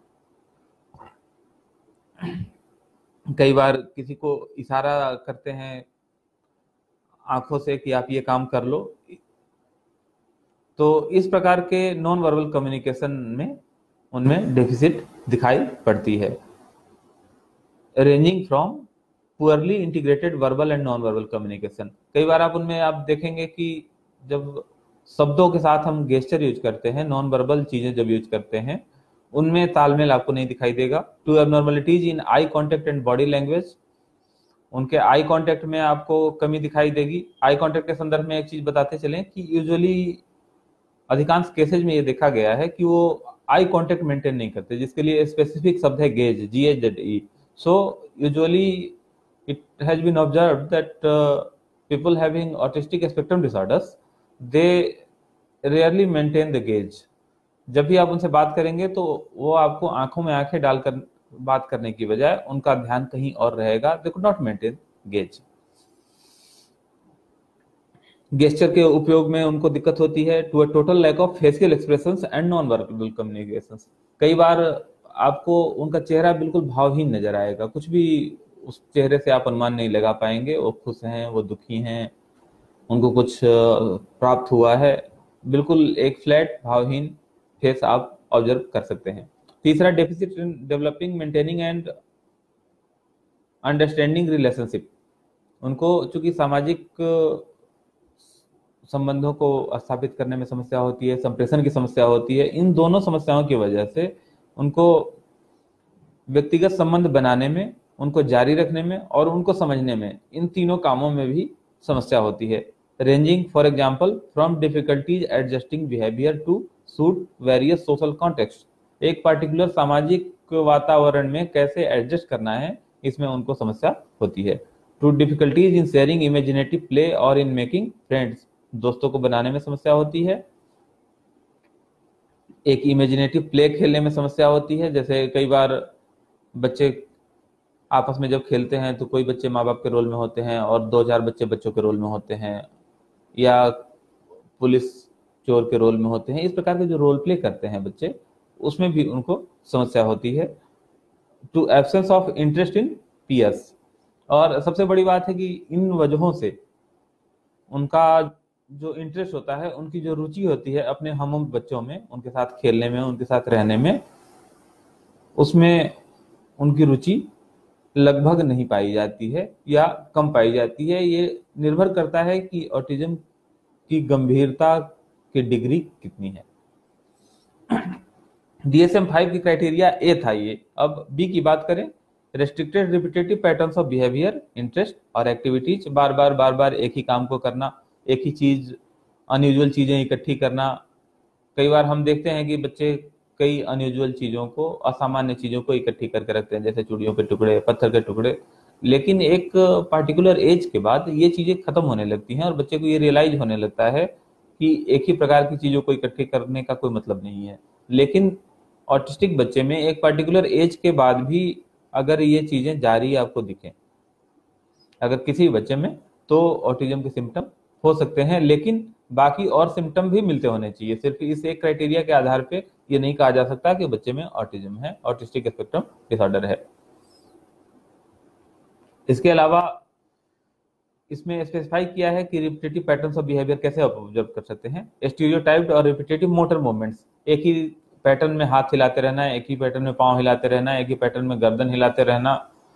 कई बार किसी को इशारा करते हैं आंखों से कि आप ये काम कर लो। तो इस प्रकार के नॉन वर्बल कम्युनिकेशन में उनमें डेफिसिट दिखाई पड़ती है। Ranging from poorly integrated verbal and non verbal communication, कई बार आप उनमें आप देखेंगे कि जब शब्दों के साथ हम गेस्चर यूज करते हैं, नॉन वर्बल चीजें जब यूज करते हैं, उनमें तालमेल आपको नहीं दिखाई देगा। To abnormalities in eye contact and body language, उनके आई कांटेक्ट में आपको कमी दिखाई देगी। आई कांटेक्ट के संदर्भ में एक चीज बताते चलें कि यूजुअली अधिकांश केसेज में ये देखा गया है कि वो आई कांटेक्ट मेंटेन नहीं करते, जिसके लिए स्पेसिफिक शब्द है gaze, G H Z E. So usually it has been observed that people having autistic spectrum disorders they rarely maintain the gaze. जब भी आप उनसे बात करेंगे तो वो आपको आंखों में आंखें डालकर बात करने की बजाय उनका ध्यान कहीं और रहेगा। They could not maintain gaze. Gesture के उपयोग में उनको दिक्कत होती है। To a total lack of facial expressions and non verbal communications, कई बार आपको उनका चेहरा बिल्कुल भावहीन नजर आएगा, कुछ भी उस चेहरे से आप अनुमान नहीं लगा पाएंगे वो खुश हैं, वो दुखी हैं, उनको कुछ प्राप्त हुआ है, बिल्कुल एक फ्लैट भावहीन फेस आप ऑब्जर्व कर सकते हैं। तीसरा, deficit in developing maintaining and understanding relationship, उनको चूंकि सामाजिक संबंधों को स्थापित करने में समस्या होती है, संप्रेषण की समस्या होती है। इन दोनों समस्याओं की वजह से उनको व्यक्तिगत संबंध बनाने में, उनको जारी रखने में और उनको समझने में, इन तीनों कामों में भी समस्या होती है। Ranging for example from difficulties adjusting behavior to suit various social context. एक पार्टिकुलर सामाजिक वातावरण में कैसे एडजस्ट करना है, इसमें उनको समस्या होती है। To difficulties in sharing imaginative play और इन मेकिंग फ्रेंड्स। दोस्तों को बनाने में समस्या होती है। एक इमेजिनेटिव प्ले खेलने में समस्या होती है, जैसे कई बार बच्चे आपस में जब खेलते हैं तो कोई बच्चे माँ बाप के रोल में होते हैं और दो चार बच्चे बच्चों के रोल में होते हैं, या पुलिस चोर के रोल में होते हैं। इस प्रकार के जो रोल प्ले करते हैं बच्चे, उसमें भी उनको समस्या होती है। To absence of interest in peers. और सबसे बड़ी बात है कि इन वजहों से उनका जो इंटरेस्ट होता है, उनकी जो रुचि होती है अपने हम उम्र बच्चों में, उनके साथ खेलने में, उनके साथ रहने में, उसमें उनकी रुचि लगभग नहीं पाई जाती है या कम पाई जाती है। ये निर्भर करता है कि ऑटिज्म की गंभीरता की डिग्री कितनी है। डी एस एम फाइव की क्राइटेरिया ए था ये। अब बी की बात करें, restricted repetitive patterns of behavior, interest और एक्टिविटीज। बार बार बार बार एक ही काम को करना, एक ही चीज, अनयूजुअल चीजें इकट्ठी करना। कई बार हम देखते हैं कि बच्चे कई अनयूजुअल चीजों को, असामान्य चीजों को इकट्ठी करके रखते हैं, जैसे चूड़ियों के टुकड़े, पत्थर के टुकड़े। लेकिन एक पार्टिकुलर एज के बाद ये चीजें खत्म होने लगती हैं और बच्चे को ये रियलाइज होने लगता है कि एक ही प्रकार की चीजों को इकट्ठी करने का कोई मतलब नहीं है। लेकिन ऑटिस्टिक बच्चे में एक पार्टिकुलर एज के बाद भी अगर ये चीजें जारी आपको दिखें, अगर किसी बच्चे में, तो ऑटिज्म के सिम्टम हो सकते हैं। लेकिन बाकी और सिम्टम भी मिलते होने चाहिए। सिर्फ इस एक क्राइटेरिया के आधार पे ये नहीं कहा जा सकता कि बच्चे में ऑटिज्म है, ऑटिस्टिक स्पेक्ट्रम डिसऑर्डर है। इसके अलावा इसमें स्पेसिफाई किया है कि रिपीटेटिव पैटर्न्स ऑफ बिहेवियर कैसे ऑब्जर्व कर सकते हैं। स्टीरियोटाइप्ड और रिपीटेटिव मोटर मूवमेंट्स। एक ही पैटर्न में हाथ हिलाते रहना, एक ही पैटर्न में पांव हिलाते रहना, एक ही पैटर्न में गर्दन हिलाते रहना।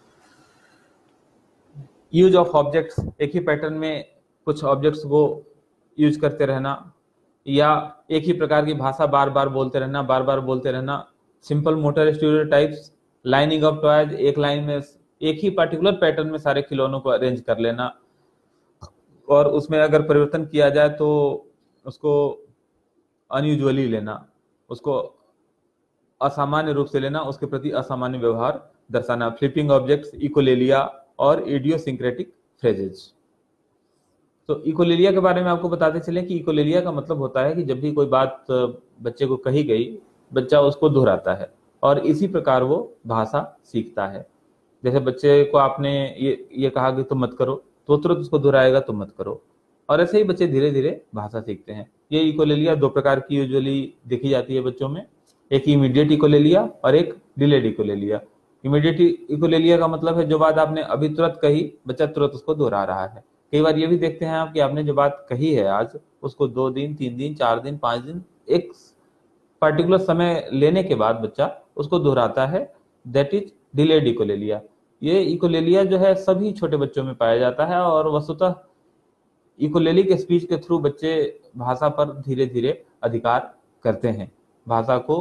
Use of objects. एक ही पैटर्न में कुछ ऑब्जेक्ट्स को यूज करते रहना, या एक ही प्रकार की भाषा बार बार बोलते रहना, बार बार बोलते रहना। Simple motor stereotypes. Lining of toys. एक लाइन में एक ही पार्टिकुलर पैटर्न में सारे खिलौनों को अरेंज कर लेना, और उसमें अगर परिवर्तन किया जाए तो उसको अनयूजुअली लेना, उसको असामान्य रूप से लेना, उसके प्रति असामान्य व्यवहार दर्शाना। फ्लिपिंग ऑब्जेक्ट्स, इकोलेलिया और इडियोसिंक्रेटिक फ्रेजेज। तो इकोलेलिया के बारे में आपको बताते चलें कि इकोलेलिया का मतलब होता है कि जब भी कोई बात बच्चे को कही गई, बच्चा उसको दोहराता है और इसी प्रकार वो भाषा सीखता है। जैसे बच्चे को आपने ये ये कहा कि तुम मत करो, तो तुरंत उसको दोहराएगा तुम मत करो, और ऐसे ही बच्चे धीरे धीरे भाषा सीखते हैं। ये इकोलेलिया दो प्रकार की यूजुअली देखी जाती है बच्चों में, एक इमीडिएट इकोलेलिया और एक डिलेड इकोलेलिया। इमीडिएट इकोलेलिया का मतलब है जो बात आपने अभी तुरंत कही, बच्चा तुरंत उसको दोहरा रहा है। कई बार ये भी देखते हैं आप कि आपने जो बात कही है आज, उसको दो दिन, तीन दिन, चार दिन, पांच दिन, एक पार्टिकुलर समय लेने के बाद बच्चा उसको दोहराता है। That is delayed echolalia. ये इकोलेलिया जो है सभी छोटे बच्चों में पाया जाता है, और वस्तुतः इकोलेली के स्पीच के थ्रू बच्चे भाषा पर धीरे धीरे अधिकार करते हैं, भाषा को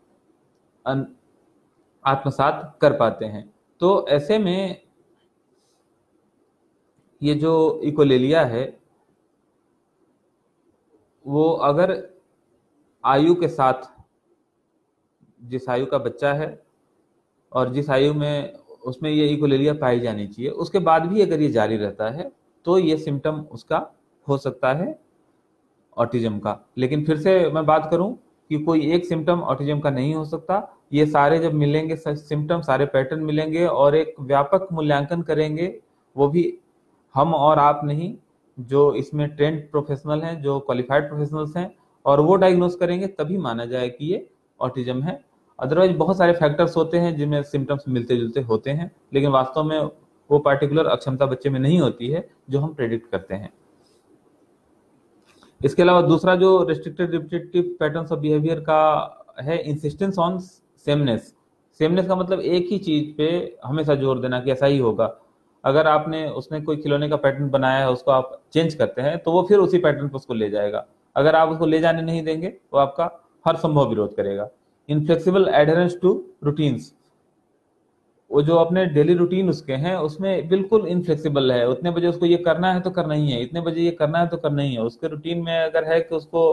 आत्मसात कर पाते हैं। तो ऐसे में ये जो इकोलेलिया है वो अगर आयु के साथ, जिस आयु का बच्चा है और जिस आयु में उसमें ये इकोलेलिया पाई जानी चाहिए, उसके बाद भी अगर ये जारी रहता है तो ये सिम्टम उसका हो सकता है ऑटिज्म का। लेकिन फिर से मैं बात करूं कि कोई एक सिम्टम ऑटिज्म का नहीं हो सकता। ये सारे जब मिलेंगे सिम्टम, सारे पैटर्न मिलेंगे और एक व्यापक मूल्यांकन करेंगे, वो भी हम और आप नहीं, जो इसमें ट्रेंड प्रोफेशनल हैं, जो क्वालिफाइड प्रोफेशनल्स हैं, और वो डायग्नोस करेंगे, तभी माना जाए कि ये ऑटिज्म है। अदरवाइज बहुत सारे फैक्टर्स होते हैं जिनमें सिम्टम्स मिलते जुलते होते हैं, लेकिन वास्तव में वो पार्टिकुलर अक्षमता बच्चे में नहीं होती है जो हम प्रेडिक्ट करते हैं। इसके अलावा दूसरा जो restricted repetitive patterns of behaviour का है, इंसिस्टेंस ऑन सेमनेस। सेमनेस का मतलब एक ही चीज पे हमेशा जोर देना कि ऐसा ही होगा, अगर आपने उसने कोई खिलौने का पैटर्न बनाया है, उसको आप चेंज करते हैं, तो वो फिर उसी पैटर्न पर उसको ले जाएगा। अगर आप उसको ले जाने नहीं देंगे तो आपका हर संभव विरोध करेगा। इनफ्लेक्सिबल एडहेरेंस टू रूटीन्स, वो जो अपने डेली रूटीन उसके हैं उसमें बिल्कुल इनफ्लेक्सिबल है। उतने बजे उसको ये करना है तो करना ही है, इतने बजे ये करना है तो करना ही है। उसके रूटीन में अगर है कि उसको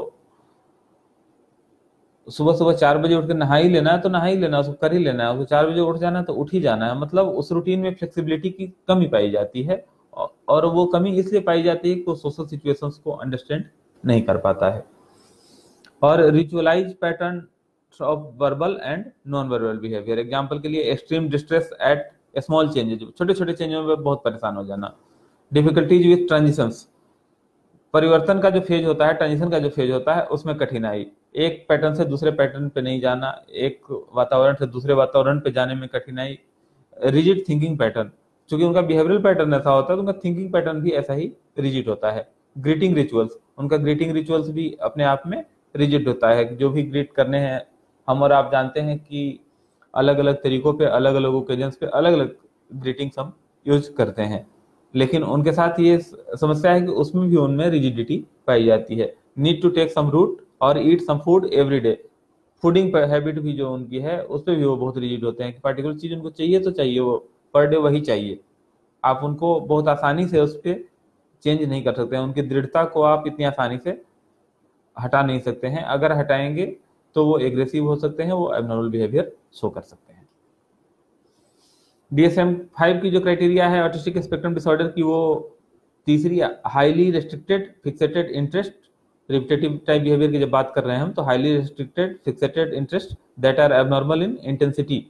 सुबह सुबह चार बजे उठ के नहा ही लेना है तो नहा ही लेना है, उसको कर ही लेना है। उसको चार बजे उठ जाना है तो उठ ही जाना है। मतलब उस रूटीन में फ्लेक्सिबिलिटी की कमी पाई जाती है, और वो कमी इसलिए पाई जाती है कि वो सोशल सिचुएशंस को अंडरस्टैंड नहीं कर पाता है। और ritualise pattern of verbal and non verbal behaviour, example के लिए extreme distress at small changes, छोटे छोटे चेंजों में बहुत परेशान हो जाना। डिफिकल्टीज विथ ट्रांजिशंस, परिवर्तन का जो फेज होता है, ट्रांजिशन का जो फेज होता है, उसमें कठिनाई। एक पैटर्न से दूसरे पैटर्न पे नहीं जाना, एक वातावरण से दूसरे वातावरण पे जाने में कठिनाई। रिजिड थिंकिंग पैटर्न, क्योंकि उनका बिहेवियरल पैटर्न ऐसा होता है तो उनका थिंकिंग पैटर्न भी ऐसा ही रिजिड होता है। ग्रीटिंग रिचुअल्स, उनका ग्रीटिंग रिचुअल्स भी अपने आप में रिजिड होता है। जो भी ग्रीट करने हैं, हम और आप जानते हैं कि अलग अलग तरीकों पे, अलग अलग ओकेजन्स पे अलग अलग ग्रीटिंग्स हम यूज करते हैं, लेकिन उनके साथ ये समस्या है कि उसमें भी उनमें रिजिडिटी पाई जाती है। Need to take some route और eat some food every day, fooding habit भी जो उनकी है उस पर भी वो बहुत रिजिड होते हैं कि पर्टिकुलर चीज उनको चाहिए तो चाहिए, वो पर डे वही चाहिए। आप उनको बहुत आसानी से उस पर चेंज नहीं कर सकते हैं। उनकी दृढ़ता को आप इतनी आसानी से हटा नहीं सकते हैं। अगर हटाएंगे तो वो एग्रेसिव हो सकते हैं, वो एबनॉर्मल बिहेवियर शो कर सकते हैं। डी एस एम फाइव की जो क्राइटेरिया है ऑटिस्टिक स्पेक्ट्रम डिसऑर्डर की, वो तीसरी, highly restricted fixated interest repetitive type behaviour की जब बात कर रहे हैं हम, तो highly restricted fixated interest that are abnormal in intensity,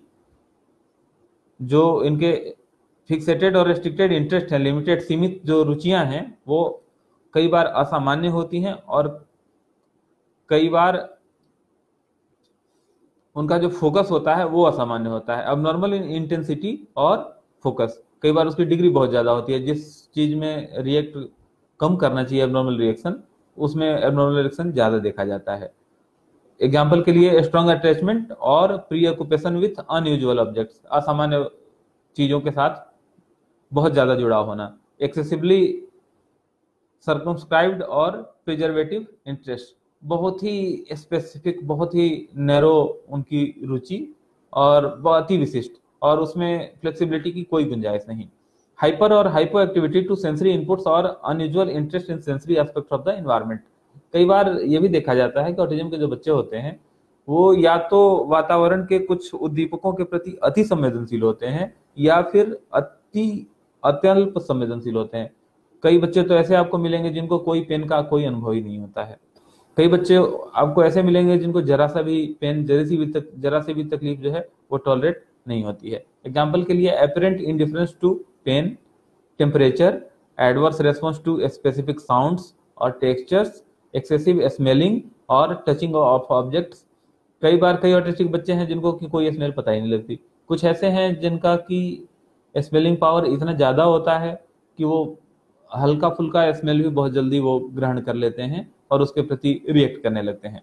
जो इनके फिक्सेटेड और रेस्ट्रिक्टेड इंटरेस्ट हैं, लिमिटेड सीमित जो रुचियां हैं, वो कई बार असामान्य होती हैं और कई बार उनका जो फोकस होता है वो असामान्य होता है। अबनॉर्मल इन इंटेंसिटी और फोकस, कई बार उसकी डिग्री बहुत ज्यादा होती है। जिस चीज में रिएक्ट कम करना चाहिए एबनॉर्मल रिएक्शन, उसमें एबनॉर्मल रिएक्शन ज्यादा देखा जाता है। एग्जाम्पल के लिए स्ट्रॉन्ग अटैचमेंट और preoccupation with unusual objects, असामान्य चीजों के साथ बहुत ज्यादा जुड़ाव होना। एक्सेसिवली सर्कमस्क्राइब्ड और प्रिजर्वेटिव इंटरेस्ट, बहुत ही स्पेसिफिक, बहुत ही नैरो उनकी रुचि और बहुत ही विशिष्ट, और उसमें फ्लेक्सिबिलिटी की कोई गुंजाइश नहीं। हाइपर और hypo activity to sensory inputs और unusual interest in sensory aspect of the environment, कई बार ये भी देखा जाता है कि ऑटिज्म के जो बच्चे होते हैं वो या तो वातावरण के कुछ उद्दीपकों के प्रति अति संवेदनशील होते हैं या फिर अति अत्यल्प संवेदनशील होते हैं। कई बच्चे तो ऐसे आपको मिलेंगे जिनको कोई पेन का कोई अनुभव ही नहीं होता है। कई बच्चे आपको ऐसे मिलेंगे जिनको जरा सा भी पेन, जरा सी भी तक, जरा सी भी तकलीफ जो है वो टॉलरेट नहीं होती है। एग्जाम्पल के लिए apparent indifference to pain, temperature, adverse response to specific sounds और टेक्सचर्स, एक्सेसिव स्मेलिंग और टचिंग ऑफ ऑब्जेक्ट्स। कई बार कई ऑटिस्टिक बच्चे हैं जिनको की कोई स्मेल पता ही नहीं लगती। कुछ ऐसे हैं जिनका की स्मेलिंग पावर इतना ज्यादा होता है कि वो हल्का फुल्का स्मेल भी बहुत जल्दी वो ग्रहण कर लेते हैं और उसके प्रति रिएक्ट करने लगते हैं।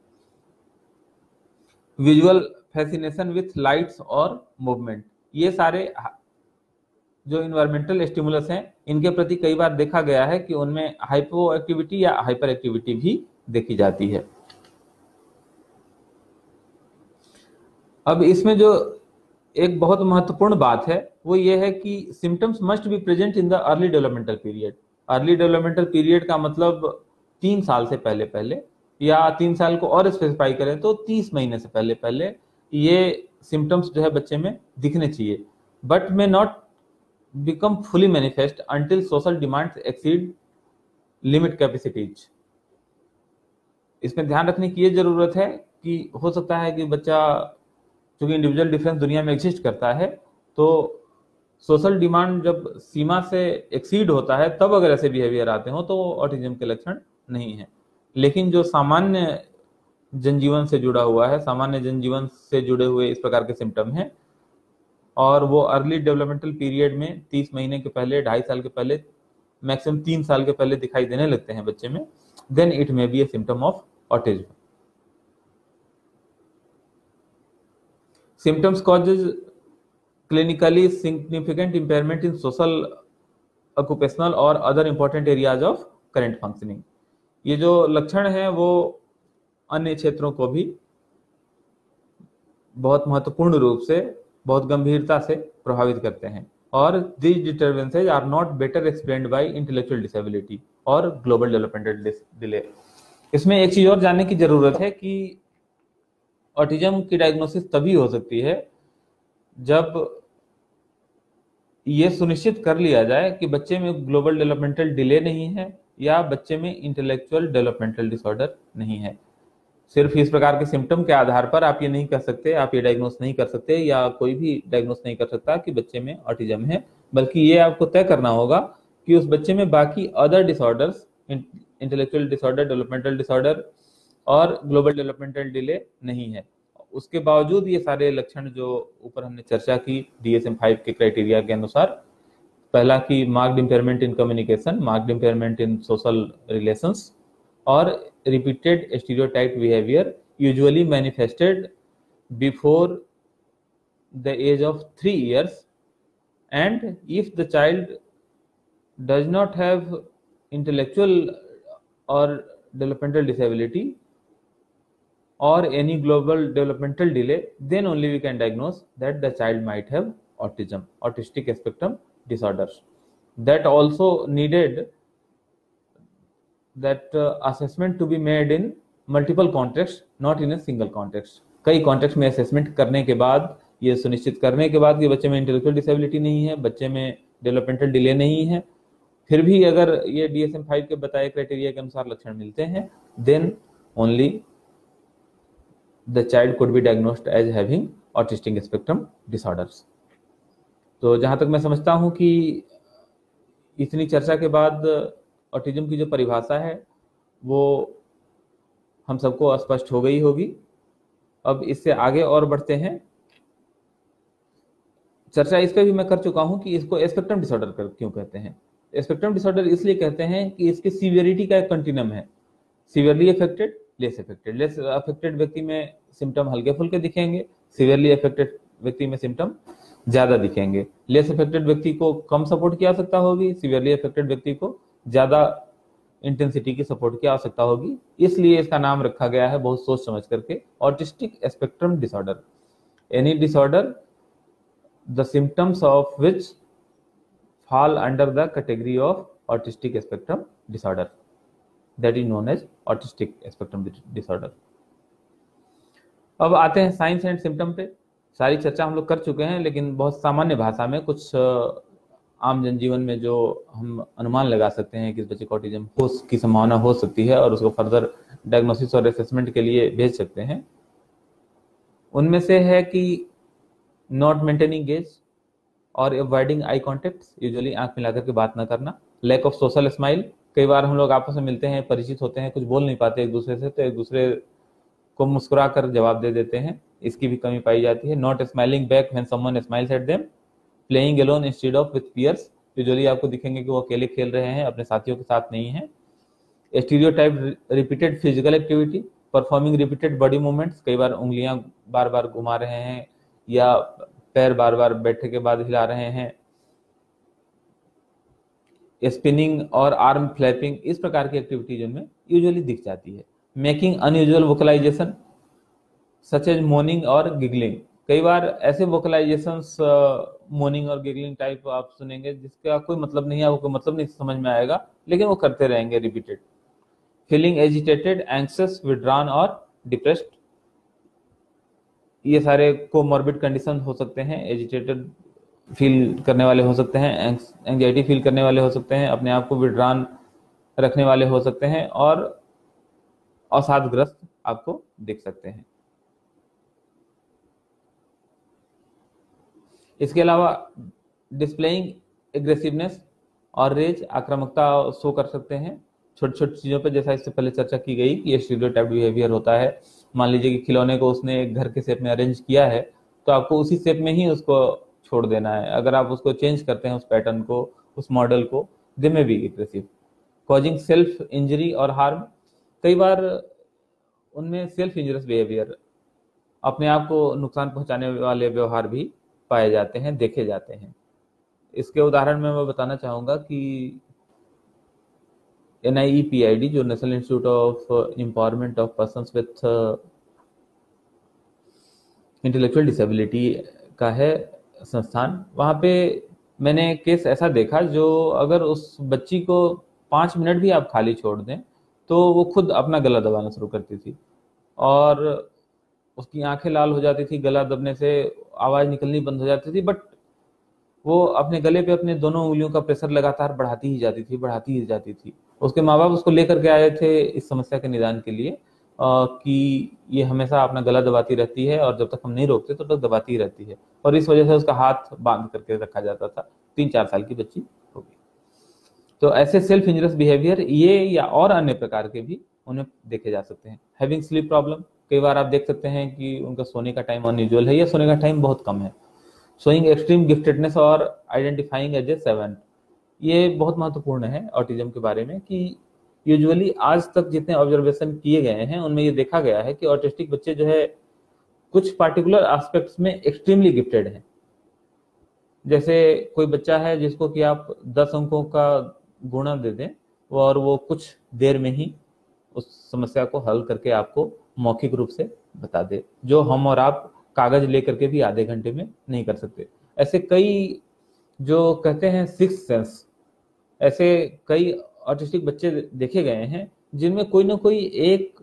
विजुअल फैसिनेशन विथ लाइट्स और मूवमेंट, ये सारे जो इन्वायरमेंटल स्टिमुलस हैं इनके प्रति कई बार देखा गया है कि उनमें हाइपो एक्टिविटी या हाइपर एक्टिविटी भी देखी जाती है। अब इसमें जो एक बहुत महत्वपूर्ण बात है वो ये है कि symptoms must be present in the early developmental period. Early developmental period का मतलब तीन साल से पहले पहले, या तीन साल को और स्पेसिफाई करें तो तीस महीने से पहले पहले ये सिम्टम्स जो है बच्चे में दिखने चाहिए। But may not become fully manifest until social demands exceed limit capacities. इसमें ध्यान रखने की ये जरूरत है कि हो सकता है कि बच्चा, क्योंकि इंडिविजुअल डिफरेंस दुनिया में एग्जिस्ट करता है, तो सोशल डिमांड जब सीमा से एक्सीड होता है तब अगर ऐसे बिहेवियर आते हो तो ऑटिज्म के लक्षण नहीं है। लेकिन जो सामान्य जनजीवन से जुड़ा हुआ है, सामान्य जनजीवन से जुड़े हुए इस प्रकार के सिम्टम हैं और वो अर्ली डेवलपमेंटल पीरियड में तीस महीने के पहले, ढाई साल के पहले, मैक्सिमम तीन साल के पहले दिखाई देने लगते हैं बच्चे में, then it may be a symptom of autism. Symptoms causes clinically significant impairment in social, occupational और other important areas of current functioning. ये जो लक्षण हैं वो अन्य क्षेत्रों को भी बहुत महत्वपूर्ण रूप से, बहुत गंभीरता से प्रभावित करते हैं। और these disturbances are not better explained by intellectual disability और global developmental delay। इसमें एक चीज और जानने की जरूरत है कि ऑटिज्म की डायग्नोसिस तभी हो सकती है जब ये सुनिश्चित कर लिया जाए कि बच्चे में ग्लोबल डेवलपमेंटल डिले नहीं है या बच्चे में इंटेलेक्चुअल डेवलपमेंटल डिसऑर्डर नहीं है। सिर्फ इस प्रकार के सिम्टम के आधार पर आप ये नहीं कर सकते, आप ये डायग्नोस नहीं कर सकते या कोई भी डायग्नोस नहीं कर सकता कि बच्चे में ऑटिज्म है, बल्कि ये आपको तय करना होगा कि उस बच्चे में बाकी other disorders, intellectual disorder, developmental disorder और ग्लोबल डेवलपमेंटल डिले नहीं है। उसके बावजूद ये सारे लक्षण जो ऊपर हमने चर्चा की डी एस एम फाइव के क्राइटेरिया के अनुसार, पहला कि marked impairment in communication, marked impairment in social relations और repeated stereotyped behavior usually manifested before the age of three years, and if the child does not have intellectual or developmental disability or any global developmental delay, then only we can diagnose that the child might have autism, autistic spectrum disorders. That also needed that uh, assessment to be made in multiple contexts, not in a single context। कई context में assessment करने के बाद, ये सुनिश्चित करने के बाद कि बच्चे में इंटेलेक्चुअल डिसेबिलिटी नहीं है, बच्चे में डेवलपमेंटल डिले नहीं है, फिर भी अगर ये डी एस एम फाइव के बताए क्राइटेरिया के अनुसार लक्षण मिलते हैं, then only the child could be diagnosed as having autistic spectrum disorders. तो जहां तक मैं समझता हूं कि इतनी चर्चा के बाद ऑटिज्म की जो परिभाषा है वो हम सबको स्पष्ट हो गई होगी। अब इससे आगे और बढ़ते हैं। चर्चा इस पे भी मैं कर चुका हूं कि इसको स्पेक्ट्रम डिसऑर्डर कर क्यों कहते हैं। स्पेक्ट्रम डिसऑर्डर इसलिए कहते हैं कि इसकी सीवियरिटी का एक कंटिन्यूम है, severely affected, less affected. Less affected व्यक्ति में सिम्टम हल्के फुल्के दिखेंगे, सीवियरली अफेक्टेड व्यक्ति में सिम्टम ज्यादा दिखेंगे। लेस अफेक्टेड व्यक्ति को कम सपोर्ट की आवश्यकता होगी, सीवियरली अफेक्टेड व्यक्ति को ज्यादा इंटेंसिटी की सपोर्ट की आवश्यकता होगी। इसलिए इसका नाम रखा गया है बहुत सोच समझ करके, autistic spectrum disorder. Any disorder the symptoms of which fall under the category of autistic spectrum disorder, that is known as autistic spectrum disorder. अब आते हैं साइंस एंड सिम्टम पे। सारी चर्चा हम लोग कर चुके हैं, लेकिन बहुत सामान्य भाषा में कुछ आम जनजीवन में जो हम अनुमान लगा सकते हैं कि इस बच्चे को ऑटिज्म हो की संभावना हो सकती है और उसको फर्दर डायग्नोसिस और असेसमेंट के लिए भेज सकते हैं, उनमें से है कि नॉट मेंटेनिंग गेज और अवॉइडिंग आई कॉन्टेक्ट, यूजुअली आंख मिलाकर के बात ना करना। लैक ऑफ सोशल स्माइल, कई बार हम लोग आपस में मिलते हैं, परिचित होते हैं, कुछ बोल नहीं पाते एक दूसरे से, तो एक दूसरे को मुस्कुरा कर जवाब दे देते हैं, इसकी भी कमी पाई जाती है। Not smiling back when someone smiles at them, playing alone instead of with peers, usually आपको दिखेंगे कि वो अकेले खेल रहे हैं, अपने साथियों के साथ नहीं है। Stereotype repeated physical activity, performing repeated body movements, कई बार उंगलियां बार बार घुमा रहे हैं या पैर बार बार बैठे के बाद हिला रहे हैं। स्पिनिंग और आर्म फ्लैपिंग, इस प्रकार की एक्टिविटीज उनमें यूजुअली दिख जाती है। Making unusual vocalization such as moaning और गिगलिंग, कई बार ऐसे वोकलाइजेशंस मोर्निंग और गिगलिंग टाइप आप सुनेंगे जिसका कोई मतलब नहीं है, आपको मतलब नहीं समझ में आएगा, लेकिन वो करते रहेंगे repeated. Feeling agitated, anxious, withdrawn और डिप्रेस्ड, ये सारे कोमॉर्बिड कंडीशन हो सकते हैं। एजिटेटेड फील करने वाले हो सकते हैं, एंजाइटी फील करने वाले हो सकते हैं, अपने आप को विड्रॉन रखने वाले हो सकते हैं और अवसादग्रस्त आपको दिख सकते हैं। इसके अलावा डिस्प्लेइंग एग्रेसिवनेस और रेज, आक्रामकता शो कर सकते हैं छोटी छोटी चीजों पे, जैसा इससे पहले चर्चा की गई कि ये स्टीरियोटाइप्ड बिहेवियर होता है। मान लीजिए कि खिलौने को उसने एक घर के शेप में अरेंज किया है, तो आपको उसी शेप में ही उसको छोड़ देना है। अगर आप उसको चेंज करते हैं, उस पैटर्न को, उस मॉडल को, they may be aggressive. Causing self injury और हार्म, कई बार उनमें सेल्फ इंजरियस बिहेवियर, अपने आप को नुकसान पहुंचाने वाले व्यवहार भी पाए जाते हैं, देखे जाते हैं। इसके उदाहरण में मैं बताना चाहूँगा कि N I E P I D, जो National Institute of Empowerment of Persons with Intellectual Disability का है संस्थान, वहाँ पे मैंने केस ऐसा देखा जो अगर उस बच्ची को पाँच मिनट भी आप खाली छोड़ दें तो वो खुद अपना गला दबाना शुरू करती थी और उसकी आंखें लाल हो जाती थी, गला दबने से आवाज़ निकलनी बंद हो जाती थी, बट वो अपने गले पे अपने दोनों उंगलियों का प्रेशर लगातार बढ़ाती ही जाती थी बढ़ाती ही जाती थी। उसके माँ बाप उसको लेकर के आए थे इस समस्या के निदान के लिए आ, कि ये हमेशा अपना गला दबाती रहती है और जब तक हम नहीं रोकते तब तक दबाती ही रहती है, और इस वजह से उसका हाथ बांध करके रखा जाता था। तीन चार साल की बच्ची होगी। तो ऐसे सेल्फ इंजरियस बिहेवियर ये या और अन्य प्रकार के भी उन्हें देखे जा सकते हैं। हैविंग स्लीप प्रॉब्लम, कई बार आप देख सकते हैं कि उनका सोने का टाइम अनयूजुअल है या सोने का टाइम बहुत कम है। शोइंग एक्सट्रीम गिफ्टेडनेस और आइडेंटिफाइंग एज ए सेवेंथ, ये बहुत महत्वपूर्ण है ऑटिज्म के बारे में कि यूजुअली आज तक जितने ऑब्जर्वेशन किए गए हैं उनमें ये देखा गया है कि ऑटिस्टिक बच्चे जो है कुछ पार्टिकुलर एस्पेक्ट्स में एक्सट्रीमली गिफ्टेड हैं। जैसे कोई बच्चा है जिसको कि आप दस अंकों का गुणा दे दें और वो कुछ देर में ही उस समस्या को हल करके आपको मौखिक रूप से बता दे, जो हम और आप कागज लेकर के भी आधे घंटे में नहीं कर सकते। ऐसे कई जो कहते हैं सिक्स सेंस, ऐसे कई ऑटिस्टिक बच्चे देखे गए हैं जिनमें कोई ना कोई एक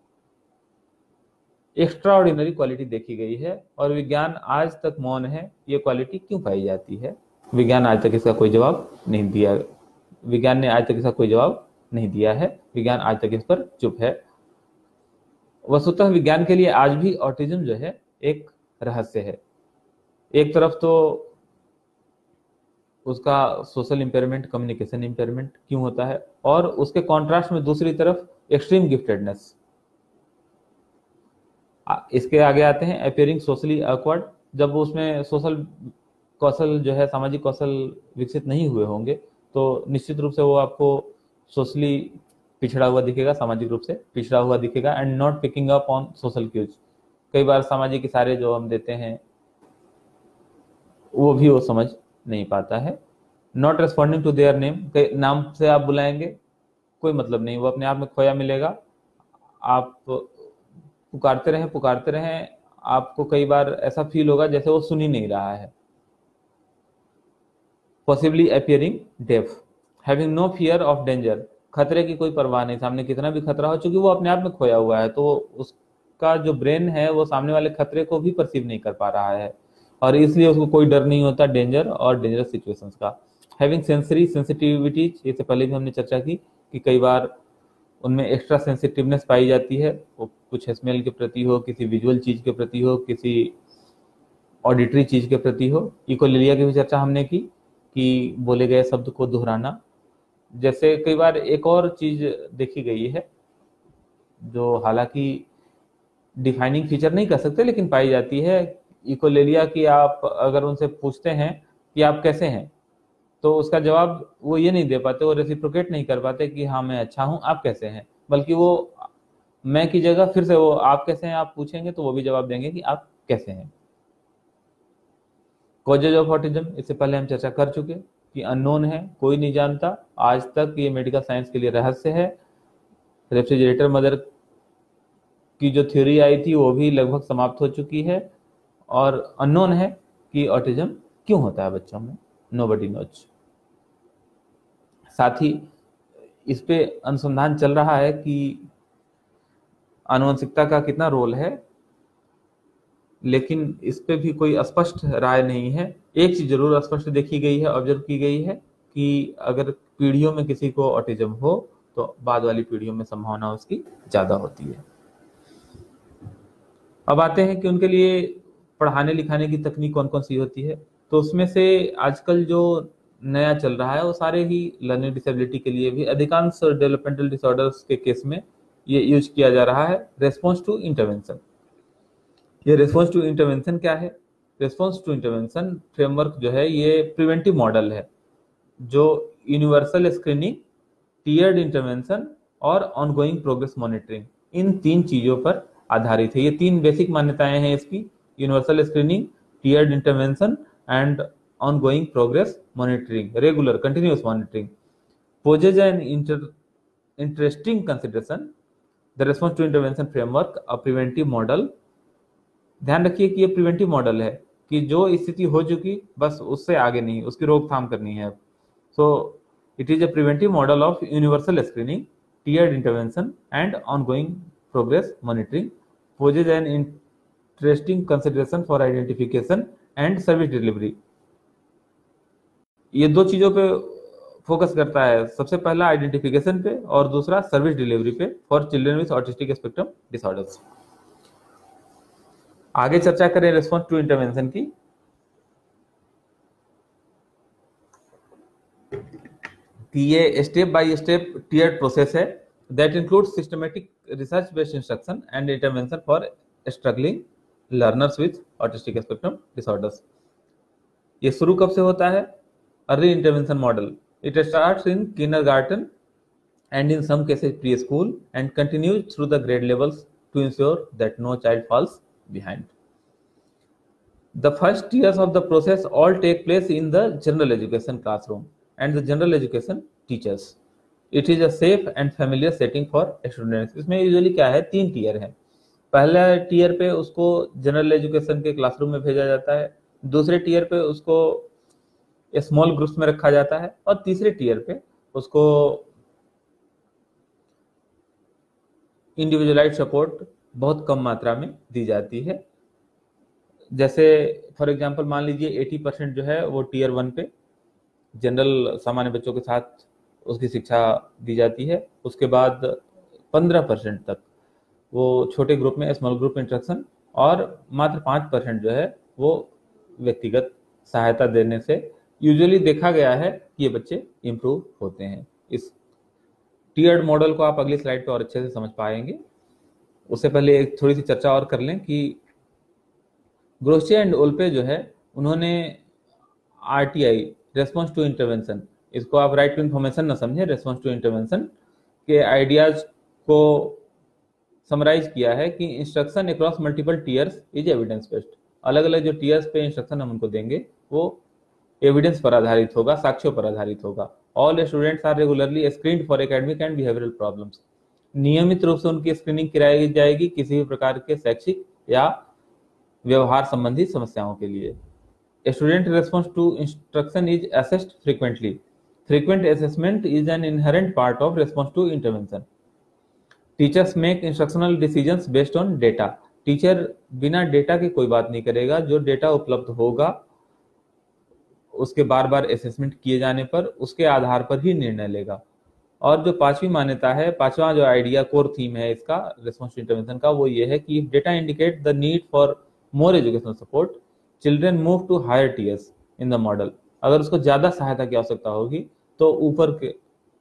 एक्स्ट्रा ऑर्डिनरी क्वालिटी देखी गई है और विज्ञान आज तक मौन है। ये क्वालिटी क्यों पाई जाती है? विज्ञान आज तक इसका कोई जवाब नहीं दिया विज्ञान ने आज तक इसका कोई जवाब नहीं दिया है। विज्ञान आज तक इस पर चुप है। वस्तुतः विज्ञान के लिए आज भी ऑटिज्म जो है एक रहस्य है। एक तरफ तो उसका सोशल इंपेयरमेंट, कम्युनिकेशन इंपेयरमेंट क्यों होता है, और उसके कॉन्ट्रास्ट में दूसरी तरफ एक्सट्रीम गिफ्टेडनेस। इसके आगे आते हैं अपियरिंग सोशली ऑकवर्ड, जब उसमें सोशल कौशल जो है, सामाजिक कौशल विकसित नहीं हुए होंगे तो निश्चित रूप से वो आपको सोशली पिछड़ा हुआ दिखेगा, सामाजिक रूप से पिछड़ा हुआ दिखेगा। And not picking up on social cues, कई बार सामाजिक इशारे जो हम देते हैं वो भी वो समझ नहीं पाता है। Not responding to their name, नाम से आप बुलाएंगे कोई मतलब नहीं, वो अपने आप में खोया मिलेगा। आप पुकारते रहें पुकारते रहें आपको कई बार ऐसा फील होगा जैसे वो सुन ही नहीं रहा है। Possibly appearing deaf, having no fear of danger, खतरे की कोई परवाह नहीं, सामने कितना भी खतरा हो, चूंकि वो अपने आप में खोया हुआ है तो उसका जो ब्रेन है वो सामने वाले खतरे को भी परसीव नहीं कर पा रहा है और इसलिए उसको कोई डर नहीं होता डेंजर और डेंजरस सिचुएशंस का। हैविंग सेंसरी सेंसिटिविटीज, ये से पहले भी हमने चर्चा की कि कई बार उनमें एक्स्ट्रा सेंसिटिवनेस पाई जाती है, वो कुछ स्मेल के प्रति हो, किसी विजुअल चीज के प्रति हो, किसी ऑडिटरी चीज के प्रति हो। इकोलेलिया की भी चर्चा हमने की कि बोले गए शब्द को दोहराना। जैसे कई बार एक और चीज देखी गई है जो हालांकि डिफाइनिंग फीचर नहीं कर सकते लेकिन पाई जाती है। इकोलेलिया की आप अगर उनसे पूछते हैं कि आप कैसे हैं तो उसका जवाब वो ये नहीं दे पाते, वो रेसिप्रोकेट नहीं कर पाते कि हाँ मैं अच्छा हूं, आप कैसे हैं, बल्कि वो मैं की जगह फिर से वो आप कैसे हैं आप पूछेंगे तो वो भी जवाब देंगे कि आप कैसे हैं। कॉजेज ऑफ ऑटिज्म, इससे पहले हम चर्चा कर चुके कि अननोन है, कोई नहीं जानता आज तक, ये मेडिकल साइंस के लिए रहस्य है। रेफ्रिजरेटर मदर की जो थ्योरी आई थी वो भी लगभग समाप्त हो चुकी है और अननोन है कि ऑटिज्म क्यों होता है बच्चों में, नोबडी नोज। साथ ही इस पे अनुसंधान चल रहा है कि आनुवंशिकता का कितना रोल है, लेकिन इस पे भी कोई स्पष्ट राय नहीं है। एक चीज जरूर स्पष्ट देखी गई है, ऑब्जर्व की गई है कि अगर पीढ़ियों में किसी को ऑटिज्म हो तो बाद वाली पीढ़ियों में संभावना उसकी ज्यादा होती है। अब आते हैं कि उनके लिए पढ़ाने लिखाने की तकनीक कौन कौन सी होती है। तो उसमें से आजकल जो नया चल रहा है वो सारे ही लर्निंग डिसेबिलिटी के लिए भी, अधिकांश डेवलपमेंटल डिसऑर्डर्स के केस में ये यूज किया जा रहा है, रेस्पॉन्स टू इंटरवेंशन। ये रेस्पॉन्स टू इंटरवेंशन क्या है? रेस्पॉन्स टू इंटरवेंशन फ्रेमवर्क जो है ये प्रिवेंटिव मॉडल है जो यूनिवर्सल स्क्रीनिंग, टीयर्ड इंटरवेंशन और ऑनगोइंग प्रोग्रेस मॉनिटरिंग, इन तीन चीजों पर आधारित है। ये तीन बेसिक मान्यताएं हैं इसकी, universal screening, tiered intervention and ongoing progress monitoring, regular continuous monitoring poses an inter, interesting consideration. The response to intervention framework, a preventive model. ध्यान रखिए कि ये प्रिवेंटिव मॉडल है कि जो स्थिति हो चुकी बस उससे आगे नहीं, उसकी रोकथाम करनी है। So it is a preventive model of universal screening, tiered intervention and ongoing progress monitoring poses an interesting consideration for identification and service delivery. ये दो चीजों पे फोकस करता है, सबसे पहला आइडेंटिफिकेशन पे और दूसरा सर्विस डिलीवरी पे for children with autistic spectrum disorders. आगे चर्चा करें रिस्पॉन्स टू इंटरवेंशन की। कि ये step by step tiered process है that includes systematic research based instruction and intervention for struggling learners with autistic spectrum disorders. ये शुरू कब से होता है? Early intervention model. It starts in kindergarten and in some cases preschool and continues through the grade levels to ensure that no child falls behind. The first years of the process all take place in the general education classroom and the general education teachers. It is a safe and familiar setting for students. इसमें usually क्या है, तीन tier है। पहला tier पे उसको general education के classroom में भेजा जाता है, दूसरे टीयर पे उसको स्मॉल ग्रुप्स में रखा जाता है और तीसरे टीयर पे उसको इंडिविजुअलाइज्ड सपोर्ट बहुत कम मात्रा में दी जाती है। जैसे फॉर एग्जांपल मान लीजिए अस्सी परसेंट जो है वो टीयर वन पे जनरल सामान्य बच्चों के साथ उसकी शिक्षा दी जाती है, उसके बाद पंद्रह परसेंट तक वो छोटे ग्रुप में स्मॉल ग्रुप इंस्ट्रक्शन और मात्र पाँच परसेंट जो है वो व्यक्तिगत सहायता देने से यूजुअली देखा गया है कि ये बच्चे इम्प्रूव होते हैं। इस टीयर्ड मॉडल को आप अगली स्लाइड पे और अच्छे से समझ पाएंगे। उससे पहले एक थोड़ी सी चर्चा और कर लें कि ग्रोस्चे एंड ओल्पे जो है उन्होंने आरटीआई रेस्पॉन्स टू इंटरवेंशन, इसको आप राइट टू इंफॉर्मेशन ना समझें, रेस्पॉन्स टू इंटरवेंशन के आइडियाज को समराइज किया है कि instruction across multiple tiers is evidence based. अलग अलग जो टीयर्स पे इंस्ट्रक्शन हम उनको देंगे वो एविडेंस पर आधारित होगा, साक्ष्यों पर आधारित होगा। All students are regularly screened for academic and behavioural problems. नियमित रूप से उनकी स्क्रीनिंग कराई जाएगी किसी भी प्रकार के शैक्षिक या व्यवहार संबंधी समस्याओं के लिए। Student response to instruction is assessed frequently. Frequent assessment is an inherent part of response to intervention. Teachers make instructional decisions based on data. Teacher बिना डेटा के कोई बात नहीं करेगा, जो डेटा उपलब्ध होगा उसके बार बार असेसमेंट किए जाने पर उसके आधार पर ही निर्णय लेगा। और जो पांचवी मान्यता है, पांचवा जो आइडिया कोर थीम है इसका रेस्पॉन्स टू इंटरवेंशन का, वो ये है कि if data indicate the need for more educational support children move to higher tiers in the model. अगर उसको ज्यादा सहायता की आवश्यकता होगी तो ऊपर के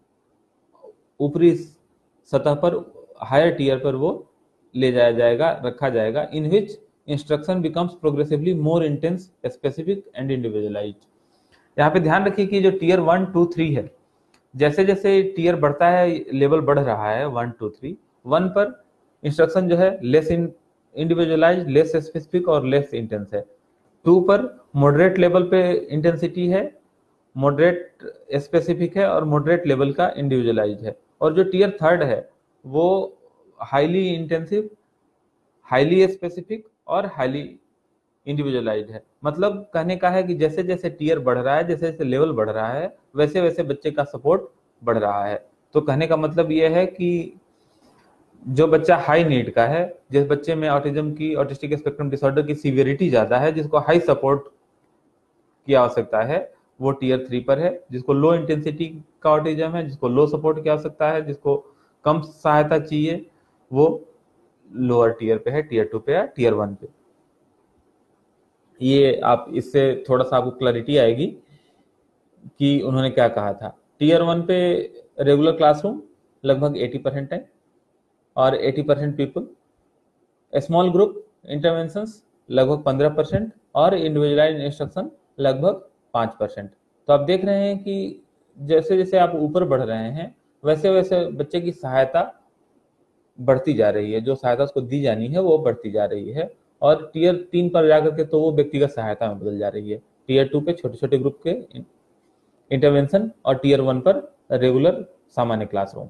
ऊपरी सतह पर हायर टीयर पर वो ले जाया जाएगा, रखा जाएगा। In which instruction becomes progressively more intense, specific and individualised. यहाँ पे ध्यान रखिए कि जो टीयर वन टू थ्री है, जैसे जैसे टीयर बढ़ता है लेवल बढ़ रहा है, वन टू थ्री, वन पर इंस्ट्रक्शन जो है लेस इंडिविजुअलाइज्ड, लेस स्पेसिफिक और लेस इंटेंस है। टू पर मॉडरेट लेवल पे इंटेंसिटी है, मॉडरेट स्पेसिफिक है और मॉडरेट लेवल का इंडिविजुअलाइज्ड है। और जो टीयर थर्ड है वो हाईली इंटेंसिव, हाईली स्पेसिफिक और हाईली इंडिविजुअलाइज्ड है। मतलब कहने का है कि जैसे जैसे टीयर बढ़ रहा है, जैसे जैसे लेवल बढ़ रहा है, वैसे वैसे बच्चे का सपोर्ट बढ़ रहा है। तो कहने का मतलब ये है कि जो बच्चा हाई नीड का है, जिस बच्चे में ऑटिज्म की, ऑटिस्टिक स्पेक्ट्रम डिसऑर्डर की सीवियरिटी ज्यादा है, जिसको हाई सपोर्ट की आवश्यकता है, वो टीयर थ्री पर है। जिसको लो इंटेंसिटी का ऑटिज्म है, जिसको लो सपोर्ट की आवश्यकता है, जिसको कम सहायता चाहिए, वो लोअर टीयर पे है, टीयर टू पे या टीयर वन पे। ये आप इससे थोड़ा सा आपको क्लैरिटी आएगी कि उन्होंने क्या कहा था। टीयर वन पे रेगुलर क्लासरूम लगभग अस्सी परसेंट है और अस्सी percent people, small group interventions लगभग पंद्रह परसेंट और इंडिविजुअलाइज्ड इंस्ट्रक्शन लगभग पाँच परसेंट। तो आप देख रहे हैं कि जैसे जैसे आप ऊपर बढ़ रहे हैं वैसे वैसे बच्चे की सहायता बढ़ती जा रही है, जो सहायता उसको दी जानी है वो बढ़ती जा रही है। और टीयर तीन पर जाकर के तो वो व्यक्तिगत सहायता में बदल जा रही है। टीयर टू पे छोटे छोटे ग्रुप के इंटरवेंशन और टीयर वन पर रेगुलर सामान्य क्लासरूम।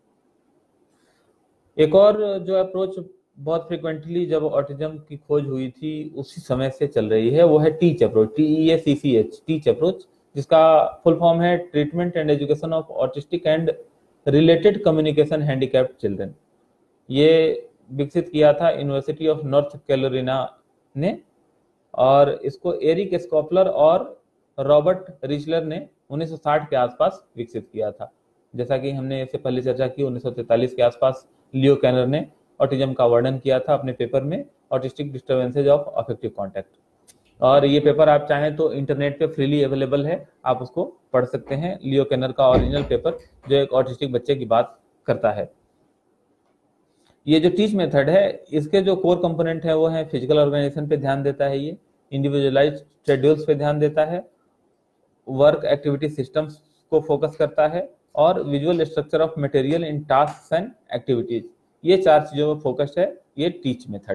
एक और जो अप्रोच बहुत फ्रिक्वेंटली जब ऑटिज्म की खोज हुई थी उसी समय से चल रही है, वो है TEACCH approach, T E A C C H, TEACCH approach, जिसका फुल फॉर्म है treatment and education of autistic and related communication handicapped children. ये विकसित किया था यूनिवर्सिटी ऑफ नॉर्थ कैरोलिना ने, और इसको एरिक स्कॉपलर और रॉबर्ट रिचलर ने उन्नीस सौ साठ के आसपास विकसित किया था। जैसा कि हमने इससे पहले चर्चा की, उन्नीस सौ तैंतालीस के आसपास लियो कैनर ने ऑटिज्म का वर्णन किया था अपने पेपर में, autistic disturbances of affective contact. और ये पेपर आप चाहें तो इंटरनेट पे फ्रीली अवेलेबल है, आप उसको पढ़ सकते हैं। लियो कैनर का ओरिजिनल पेपर जो एक ऑटिस्टिक बच्चे की बात करता है। ये जो टीच मेथड है, इसके जो कोर कंपोनेंट है वो है फिजिकल ऑर्गेनाइजेशन पे ध्यान देता है, ये इंडिविजुअलाइज्ड शेड्यूल्स पे ध्यान देता है, वर्क एक्टिविटी सिस्टम्स को फोकस करता है, और visual structure of material in task and activities. ये चार चीजों में फोकस्ड है ये टीच मेथड।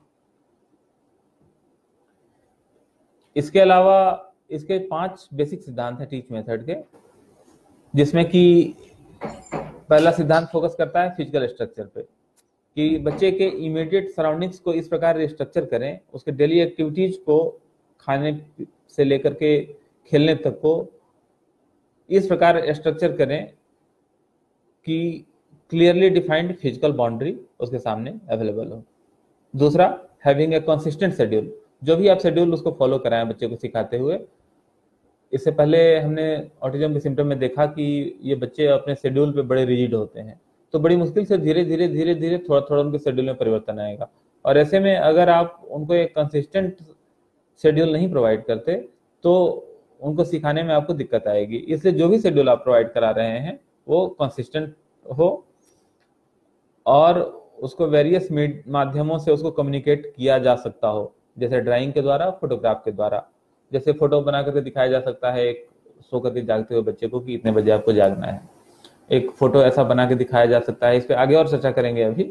इसके अलावा इसके पांच बेसिक सिद्धांत हैं टीच मेथड के, जिसमें कि पहला सिद्धांत फोकस करता है फिजिकल स्ट्रक्चर पे, कि बच्चे के इमीडिएट सराउंडिंग्स को इस प्रकार रिस्ट्रक्चर करें, उसके डेली एक्टिविटीज को खाने से लेकर के खेलने तक को इस प्रकार स्ट्रक्चर करें कि क्लियरली डिफाइंड फिजिकल बाउंड्री उसके सामने अवेलेबल हो। दूसरा, हैविंग ए कंसिस्टेंट शेड्यूल, जो भी आप शेड्यूल उसको फॉलो कराएं बच्चे को सिखाते हुए। इससे पहले हमने ऑटिज्म के सिम्टम में देखा कि ये बच्चे अपने शेड्यूल पे बड़े रिजिड होते हैं, तो बड़ी मुश्किल से धीरे धीरे धीरे धीरे थोड़ा थोड़ा उनके शेड्यूल में परिवर्तन आएगा। और ऐसे में अगर आप उनको एक कंसिस्टेंट शेड्यूल नहीं प्रोवाइड करते तो उनको सिखाने में आपको दिक्कत आएगी। इसलिए जो भी शेड्यूल आप प्रोवाइड करा रहे हैं वो कंसिस्टेंट हो और उसको वेरियस माध्यमों से उसको कम्युनिकेट किया जा सकता हो, जैसे ड्राइंग के द्वारा, फोटोग्राफ के द्वारा। जैसे फोटो बना करके दिखाया जा सकता है एक सो करके जागते हुए बच्चे को कि इतने बजे आपको जागना है। एक फोटो ऐसा बना के दिखाया जा सकता है, इस पे आगे और चर्चा करेंगे अभी,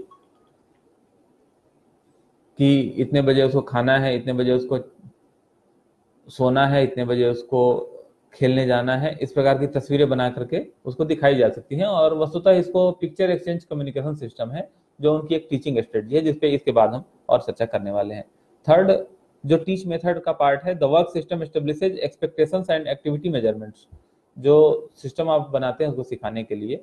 कि इतने बजे उसको खाना है, इतने बजे उसको सोना है, इतने बजे उसको खेलने जाना है। इस प्रकार की तस्वीरें बना करके उसको दिखाई जा सकती हैं। और वस्तुतः इसको पिक्चर एक्सचेंज कम्युनिकेशन सिस्टम है, जो उनकी एक टीचिंग स्ट्रेटजी है, जिसपे इसके बाद हम और चर्चा करने वाले हैं। थर्ड जो टीच मेथड का पार्ट है, the work system establishes expectations and activity measurements. जो सिस्टम आप बनाते हैं उसको सिखाने के लिए,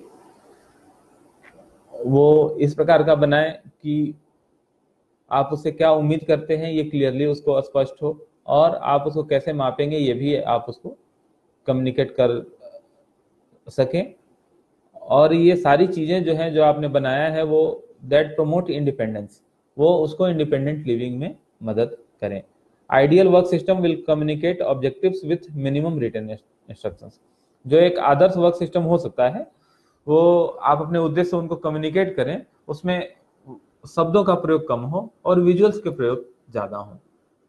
वो इस प्रकार का बनाएं कि आप उससे क्या उम्मीद करते हैं ये क्लियरली उसको स्पष्ट हो, और आप उसको कैसे मापेंगे ये भी आप उसको कम्युनिकेट कर सकें। और ये सारी चीजें जो हैं जो आपने बनाया है वो दैट प्रमोट इंडिपेंडेंस, वो उसको इंडिपेंडेंट लिविंग में मदद करें। Ideal work system will communicate objectives with minimum written instructions. जो एक आदर्श वर्क सिस्टम हो सकता है वो आप अपने उद्देश्य उनको कम्युनिकेट करें, उसमें शब्दों का प्रयोग कम हो और विजुअल्स के प्रयोग ज्यादा हो।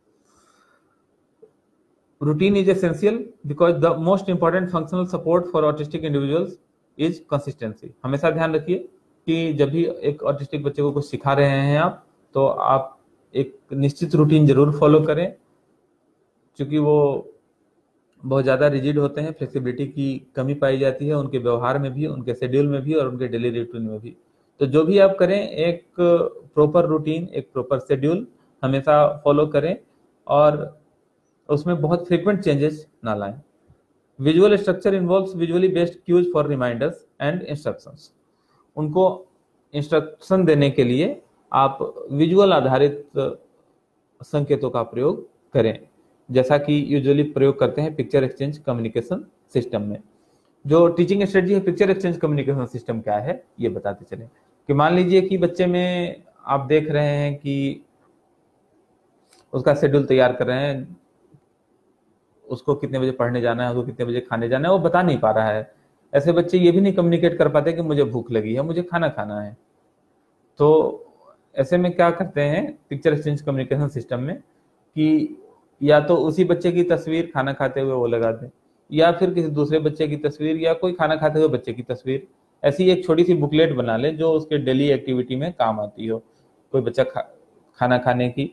Routine is essential because the most important functional support for autistic individuals is consistency. हमेशा ध्यान रखिए कि जब भी एक ऑटिस्टिक बच्चे को कुछ सिखा रहे हैं आप, तो आप एक निश्चित रूटीन जरूर फॉलो करें, क्योंकि वो बहुत ज्यादा रिजिड होते हैं, फ्लेक्सिबिलिटी की कमी पाई जाती है उनके व्यवहार में भी, उनके शेड्यूल में भी और उनके डेली रूटीन में भी। तो जो भी आप करें एक प्रॉपर रूटीन, एक प्रॉपर शेड्यूल हमेशा फॉलो करें और उसमें बहुत फ्रीक्वेंट चेंजेस ना लाएं। Visual structure involves visually based cues for reminders and instructions. उनको इंस्ट्रक्शन देने के लिए आप विजुअल आधारित संकेतों का प्रयोग करें, जैसा कि यूजुअली प्रयोग करते हैं पिक्चर एक्सचेंज कम्युनिकेशन सिस्टम में। जो टीचिंग स्ट्रेटजी है पिक्चर एक्सचेंज कम्युनिकेशन सिस्टम क्या है ये बताते चले। कि मान लीजिए कि बच्चे में आप देख रहे हैं कि उसका शेड्यूल तैयार कर रहे हैं, उसको कितने बजे पढ़ने जाना है, उसको कितने बजे खाने जाना है, वो बता नहीं पा रहा है। ऐसे बच्चे ये भी नहीं कम्युनिकेट कर पाते कि मुझे भूख लगी है, मुझे खाना खाना है। तो ऐसे में क्या करते हैं पिक्चर एक्सचेंज कम्युनिकेशन सिस्टम में कि या तो उसी बच्चे की तस्वीर खाना खाते हुए वो लगा दें, या फिर किसी दूसरे बच्चे की तस्वीर, या कोई खाना खाते हुए बच्चे की तस्वीर। ऐसी एक छोटी सी बुकलेट बना ले जो उसके डेली एक्टिविटी में काम आती हो। कोई बच्चा खा, खाना खाने की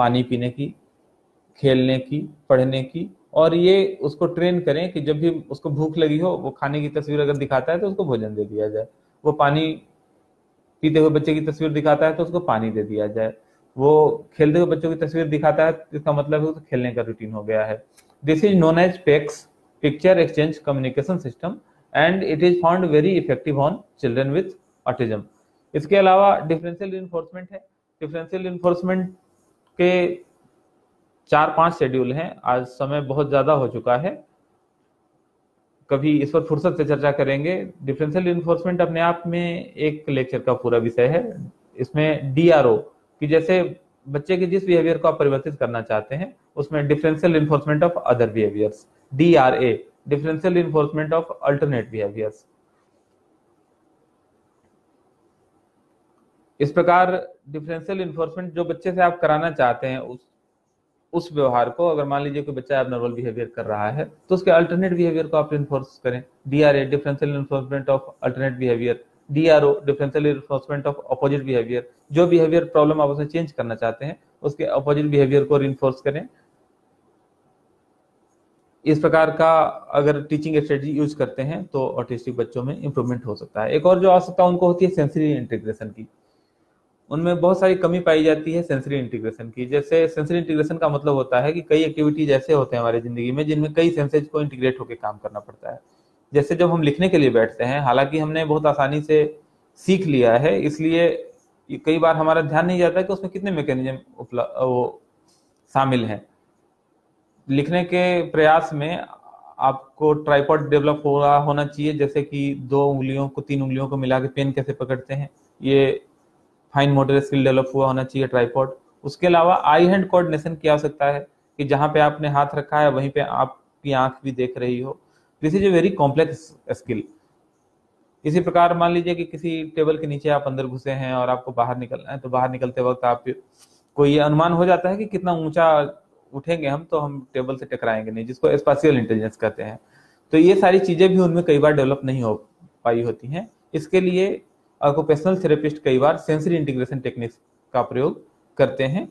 पानी पीने की, खेलने की, पढ़ने की, और ये उसको ट्रेन करें कि जब भी उसको भूख लगी हो, वो खाने की तस्वीर अगर दिखाता है तो उसको भोजन दे दिया जाए, वो पानी पीते हुए बच्चे की तस्वीर दिखाता है तो उसको पानी दे दिया जाए, वो खेलते हुए बच्चों की तस्वीर दिखाता है तो इसका मतलब है उसको खेलने का रूटीन हो गया है। This is known as PECS, picture exchange communication system, and it is found very effective on children with autism. इसके अलावा डिफरेंशियल रिइंफोर्समेंट है। डिफरेंशियल रिइंफोर्समेंट के चार पांच शेड्यूल हैं। आज समय बहुत ज्यादा हो चुका है, कभी इस पर फुर्सत से चर्चा करेंगे। डिफरेंशियल रिइंफोर्समेंट अपने आप में एक लेक्चर का पूरा विषय है। इसमें डीआरओ कि जैसे बच्चे के जिस बिहेवियर को आप परिवर्तित करना चाहते हैं, उसमें differential reinforcement of other behaviours, DRA, differential reinforcement of alternate behaviours. इस प्रकार डिफरेंशियल इन्फोर्समेंट जो बच्चे से आप कराना चाहते हैं, उस उस व्यवहार को, अगर मान लीजिए कोई बच्चा एबनॉर्मल बिहेवियर कर रहा है तो उसके अल्टरनेट बिहेवियर को आप इन्फोर्स करें। DRA, differential enforcement of alternate behaviour. DRO, differential enforcement of opposite behaviour. जो बिहेवियर प्रॉब्लम आप उसमें चेंज करना चाहते हैं, उसके अपोजिट बिहेवियर को रिइंफोर्स करें। इस प्रकार का अगर टीचिंग स्ट्रेटजी यूज करते हैं तो ऑटिस्टिक बच्चों में इंप्रूवमेंट हो सकता है। एक और जो आवश्यकता उनको होती है सेंसरी इंटीग्रेशन की, उनमें बहुत सारी कमी पाई जाती है सेंसरी इंटीग्रेशन की। जैसे सेंसरी इंटीग्रेशन का मतलब होता है कि कई एक्टिविटीज ऐसे होते हैं हमारी जिंदगी में जिनमें कई सेंसेज को इंटीग्रेट होकर काम करना पड़ता है। जैसे जब हम लिखने के लिए बैठते हैं, हालांकि हमने बहुत आसानी से सीख लिया है, इसलिए कई बार हमारा ध्यान नहीं जाता कि उसमें कितने मैकेनिज्म वो शामिल हैं। लिखने के प्रयास में आपको ट्राइपॉड डेवलप हो रहा होना चाहिए, जैसे कि दो उंगलियों को तीन उंगलियों को मिला के पेन कैसे पकड़ते हैं, ये फाइन मोटर स्किल डेवलप हुआ होना चाहिए ट्राइपॉड। उसके अलावा आई हैंड कोऑर्डिनेशन की आवश्यकता है कि जहां पे आपने हाथ रखा है वहीं पे आपकी आंख भी देख रही हो। This is a very complex skill. इसी प्रकार मान लीजिए कि किसी टेबल के नीचे आप अंदर घुसे हैं और आपको बाहर निकलना है, तो बाहर निकलते वक्त आप को ये अनुमान हो जाता है कि कितना ऊंचा उठेंगे हम तो हम टेबल से टकराएंगे नहीं, जिसको स्पेशियल इंटेलिजेंस कहते हैं। तो ये सारी चीजें भी उनमें कई बार डेवलप नहीं हो पाई होती हैं। इसके लिए ऑक्यूपेशनल थेरेपिस्ट कई बार सेंसरी इंटीग्रेशन टेक्निक्स का प्रयोग करते हैं।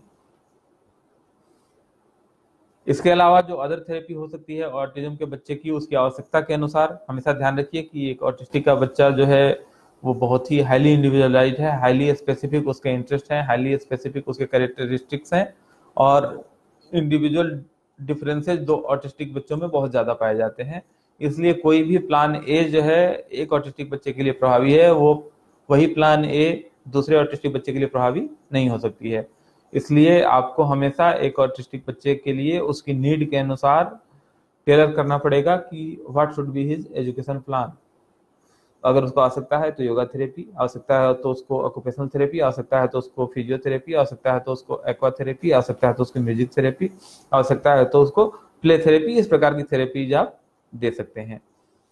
इसके अलावा जो अदर थेरेपी हो सकती है ऑटिज्म के बच्चे की, उसकी आवश्यकता के अनुसार हमेशा ध्यान रखिए कि एक ऑटिस्टिक का बच्चा जो है वो बहुत ही हाईली इंडिविजुअलाइज्ड है, हाईली स्पेसिफिक उसके इंटरेस्ट है, हाईली स्पेसिफिक उसके कैरेक्टरिस्टिक्स हैं, और इंडिविजुअल डिफरेंसेस दो ऑटिस्टिक बच्चों में बहुत ज्यादा पाए जाते हैं। इसलिए कोई भी प्लान ए जो है एक ऑटिस्टिक बच्चे के लिए प्रभावी है, वो वही प्लान ए दूसरे ऑटिस्टिक बच्चे के लिए प्रभावी नहीं हो सकती है। इसलिए आपको हमेशा एक ऑटिस्टिक बच्चे के लिए उसकी नीड के अनुसार टेलर करना पड़ेगा कि what should be his education plan. अगर उसको आवश्यकता है तो योगा थेरेपी, आवश्यकता है तो उसको ऑक्यूपेशनल थेरेपी, आवश्यकता है तो उसको फिजियोथेरेपी, आवश्यकता है तो उसको एक्वा थेरेपी, आवश्यकता है तो उसको म्यूजिक थेरेपी, आवश्यकता है तो उसको प्ले थेरेपी। इस प्रकार की थेरेपीज आप दे सकते हैं।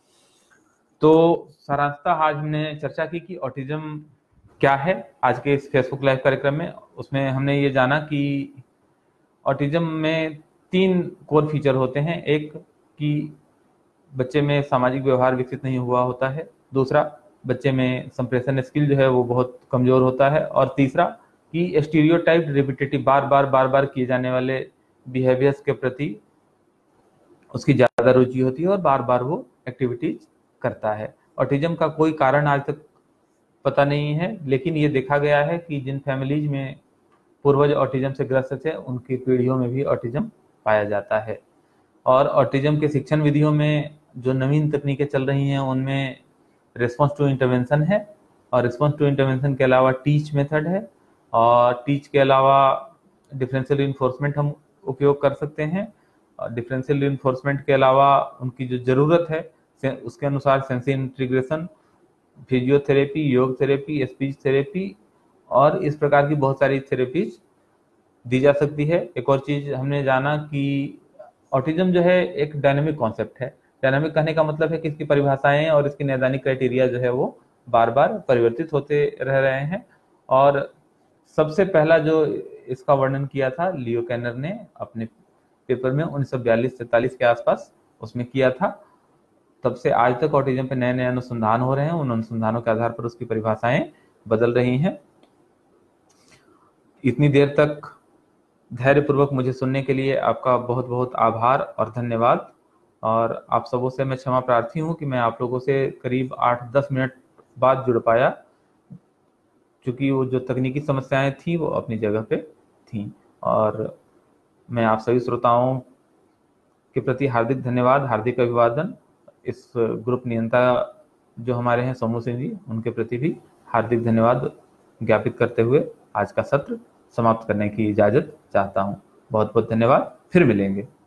तो सारांशतः आज हमने चर्चा की कि ऑटिज्म क्या है आज के इस फेसबुक लाइव कार्यक्रम में। उसमें हमने ये जाना कि ऑटिज्म में तीन कोर फीचर होते हैं। एक कि बच्चे में सामाजिक व्यवहार विकसित नहीं हुआ होता है, दूसरा बच्चे में संप्रेषण स्किल जो है वो बहुत कमजोर होता है, और तीसरा कि स्टीरियोटाइप रिपीटेटिव बार बार बार बार किए जाने वाले बिहेवियर्स के प्रति उसकी ज्यादा रुचि होती है और बार बार वो एक्टिविटीज करता है। ऑटिज्म का कोई कारण आज तक पता नहीं है, लेकिन ये देखा गया है कि जिन फैमिलीज में पूर्वज ऑटिज्म से ग्रस्त थे उनकी पीढ़ियों में भी ऑटिज्म पाया जाता है। और ऑटिज्म के शिक्षण विधियों में जो नवीन तकनीकें चल रही हैं उनमें रिस्पॉन्स टू इंटरवेंशन है, और रिस्पॉन्स टू इंटरवेंशन के अलावा टीच मेथड है, और टीच के अलावा डिफरेंशियल रिइंफोर्समेंट हम उपयोग कर सकते हैं। डिफरेंशियल रिइंफोर्समेंट के अलावा उनकी जो जरूरत है उसके अनुसार sensory integration, physiotherapy, yoga therapy, speech therapy और इस प्रकार की बहुत सारी थेरेपीज दी जा सकती है। एक और चीज हमने जाना कि ऑटिज्म जो है एक डायनामिक कॉन्सेप्ट है। डायनामिक कहने का मतलब है कि इसकी परिभाषाएं और इसकी नैदानिक क्राइटेरिया जो है वो बार बार परिवर्तित होते रह रहे हैं। और सबसे पहला जो इसका वर्णन किया था लियो कैनर ने अपने पेपर में उन्नीस सौ बयालीस सैंतालीस के आसपास उसमें किया था। तब से आज तक ऑटिज्म पे नए नए अनुसंधान हो रहे हैं, उन अनुसंधानों के आधार पर उसकी परिभाषाएं बदल रही हैं। इतनी देर तक धैर्यपूर्वक मुझे सुनने के लिए आपका बहुत बहुत आभार और धन्यवाद। और आप सबों से मैं क्षमा प्रार्थी हूँ कि मैं आप लोगों से करीब आठ दस मिनट बाद जुड़ पाया, क्योंकि वो जो तकनीकी समस्याएं थी वो अपनी जगह पे थी। और मैं आप सभी श्रोताओं के प्रति हार्दिक धन्यवाद, हार्दिक अभिवादन। इस ग्रुप नियंता जो हमारे हैं समूह सिंह जी, उनके प्रति भी हार्दिक धन्यवाद ज्ञापित करते हुए आज का सत्र समाप्त करने की इजाजत चाहता हूं। बहुत बहुत धन्यवाद, फिर मिलेंगे।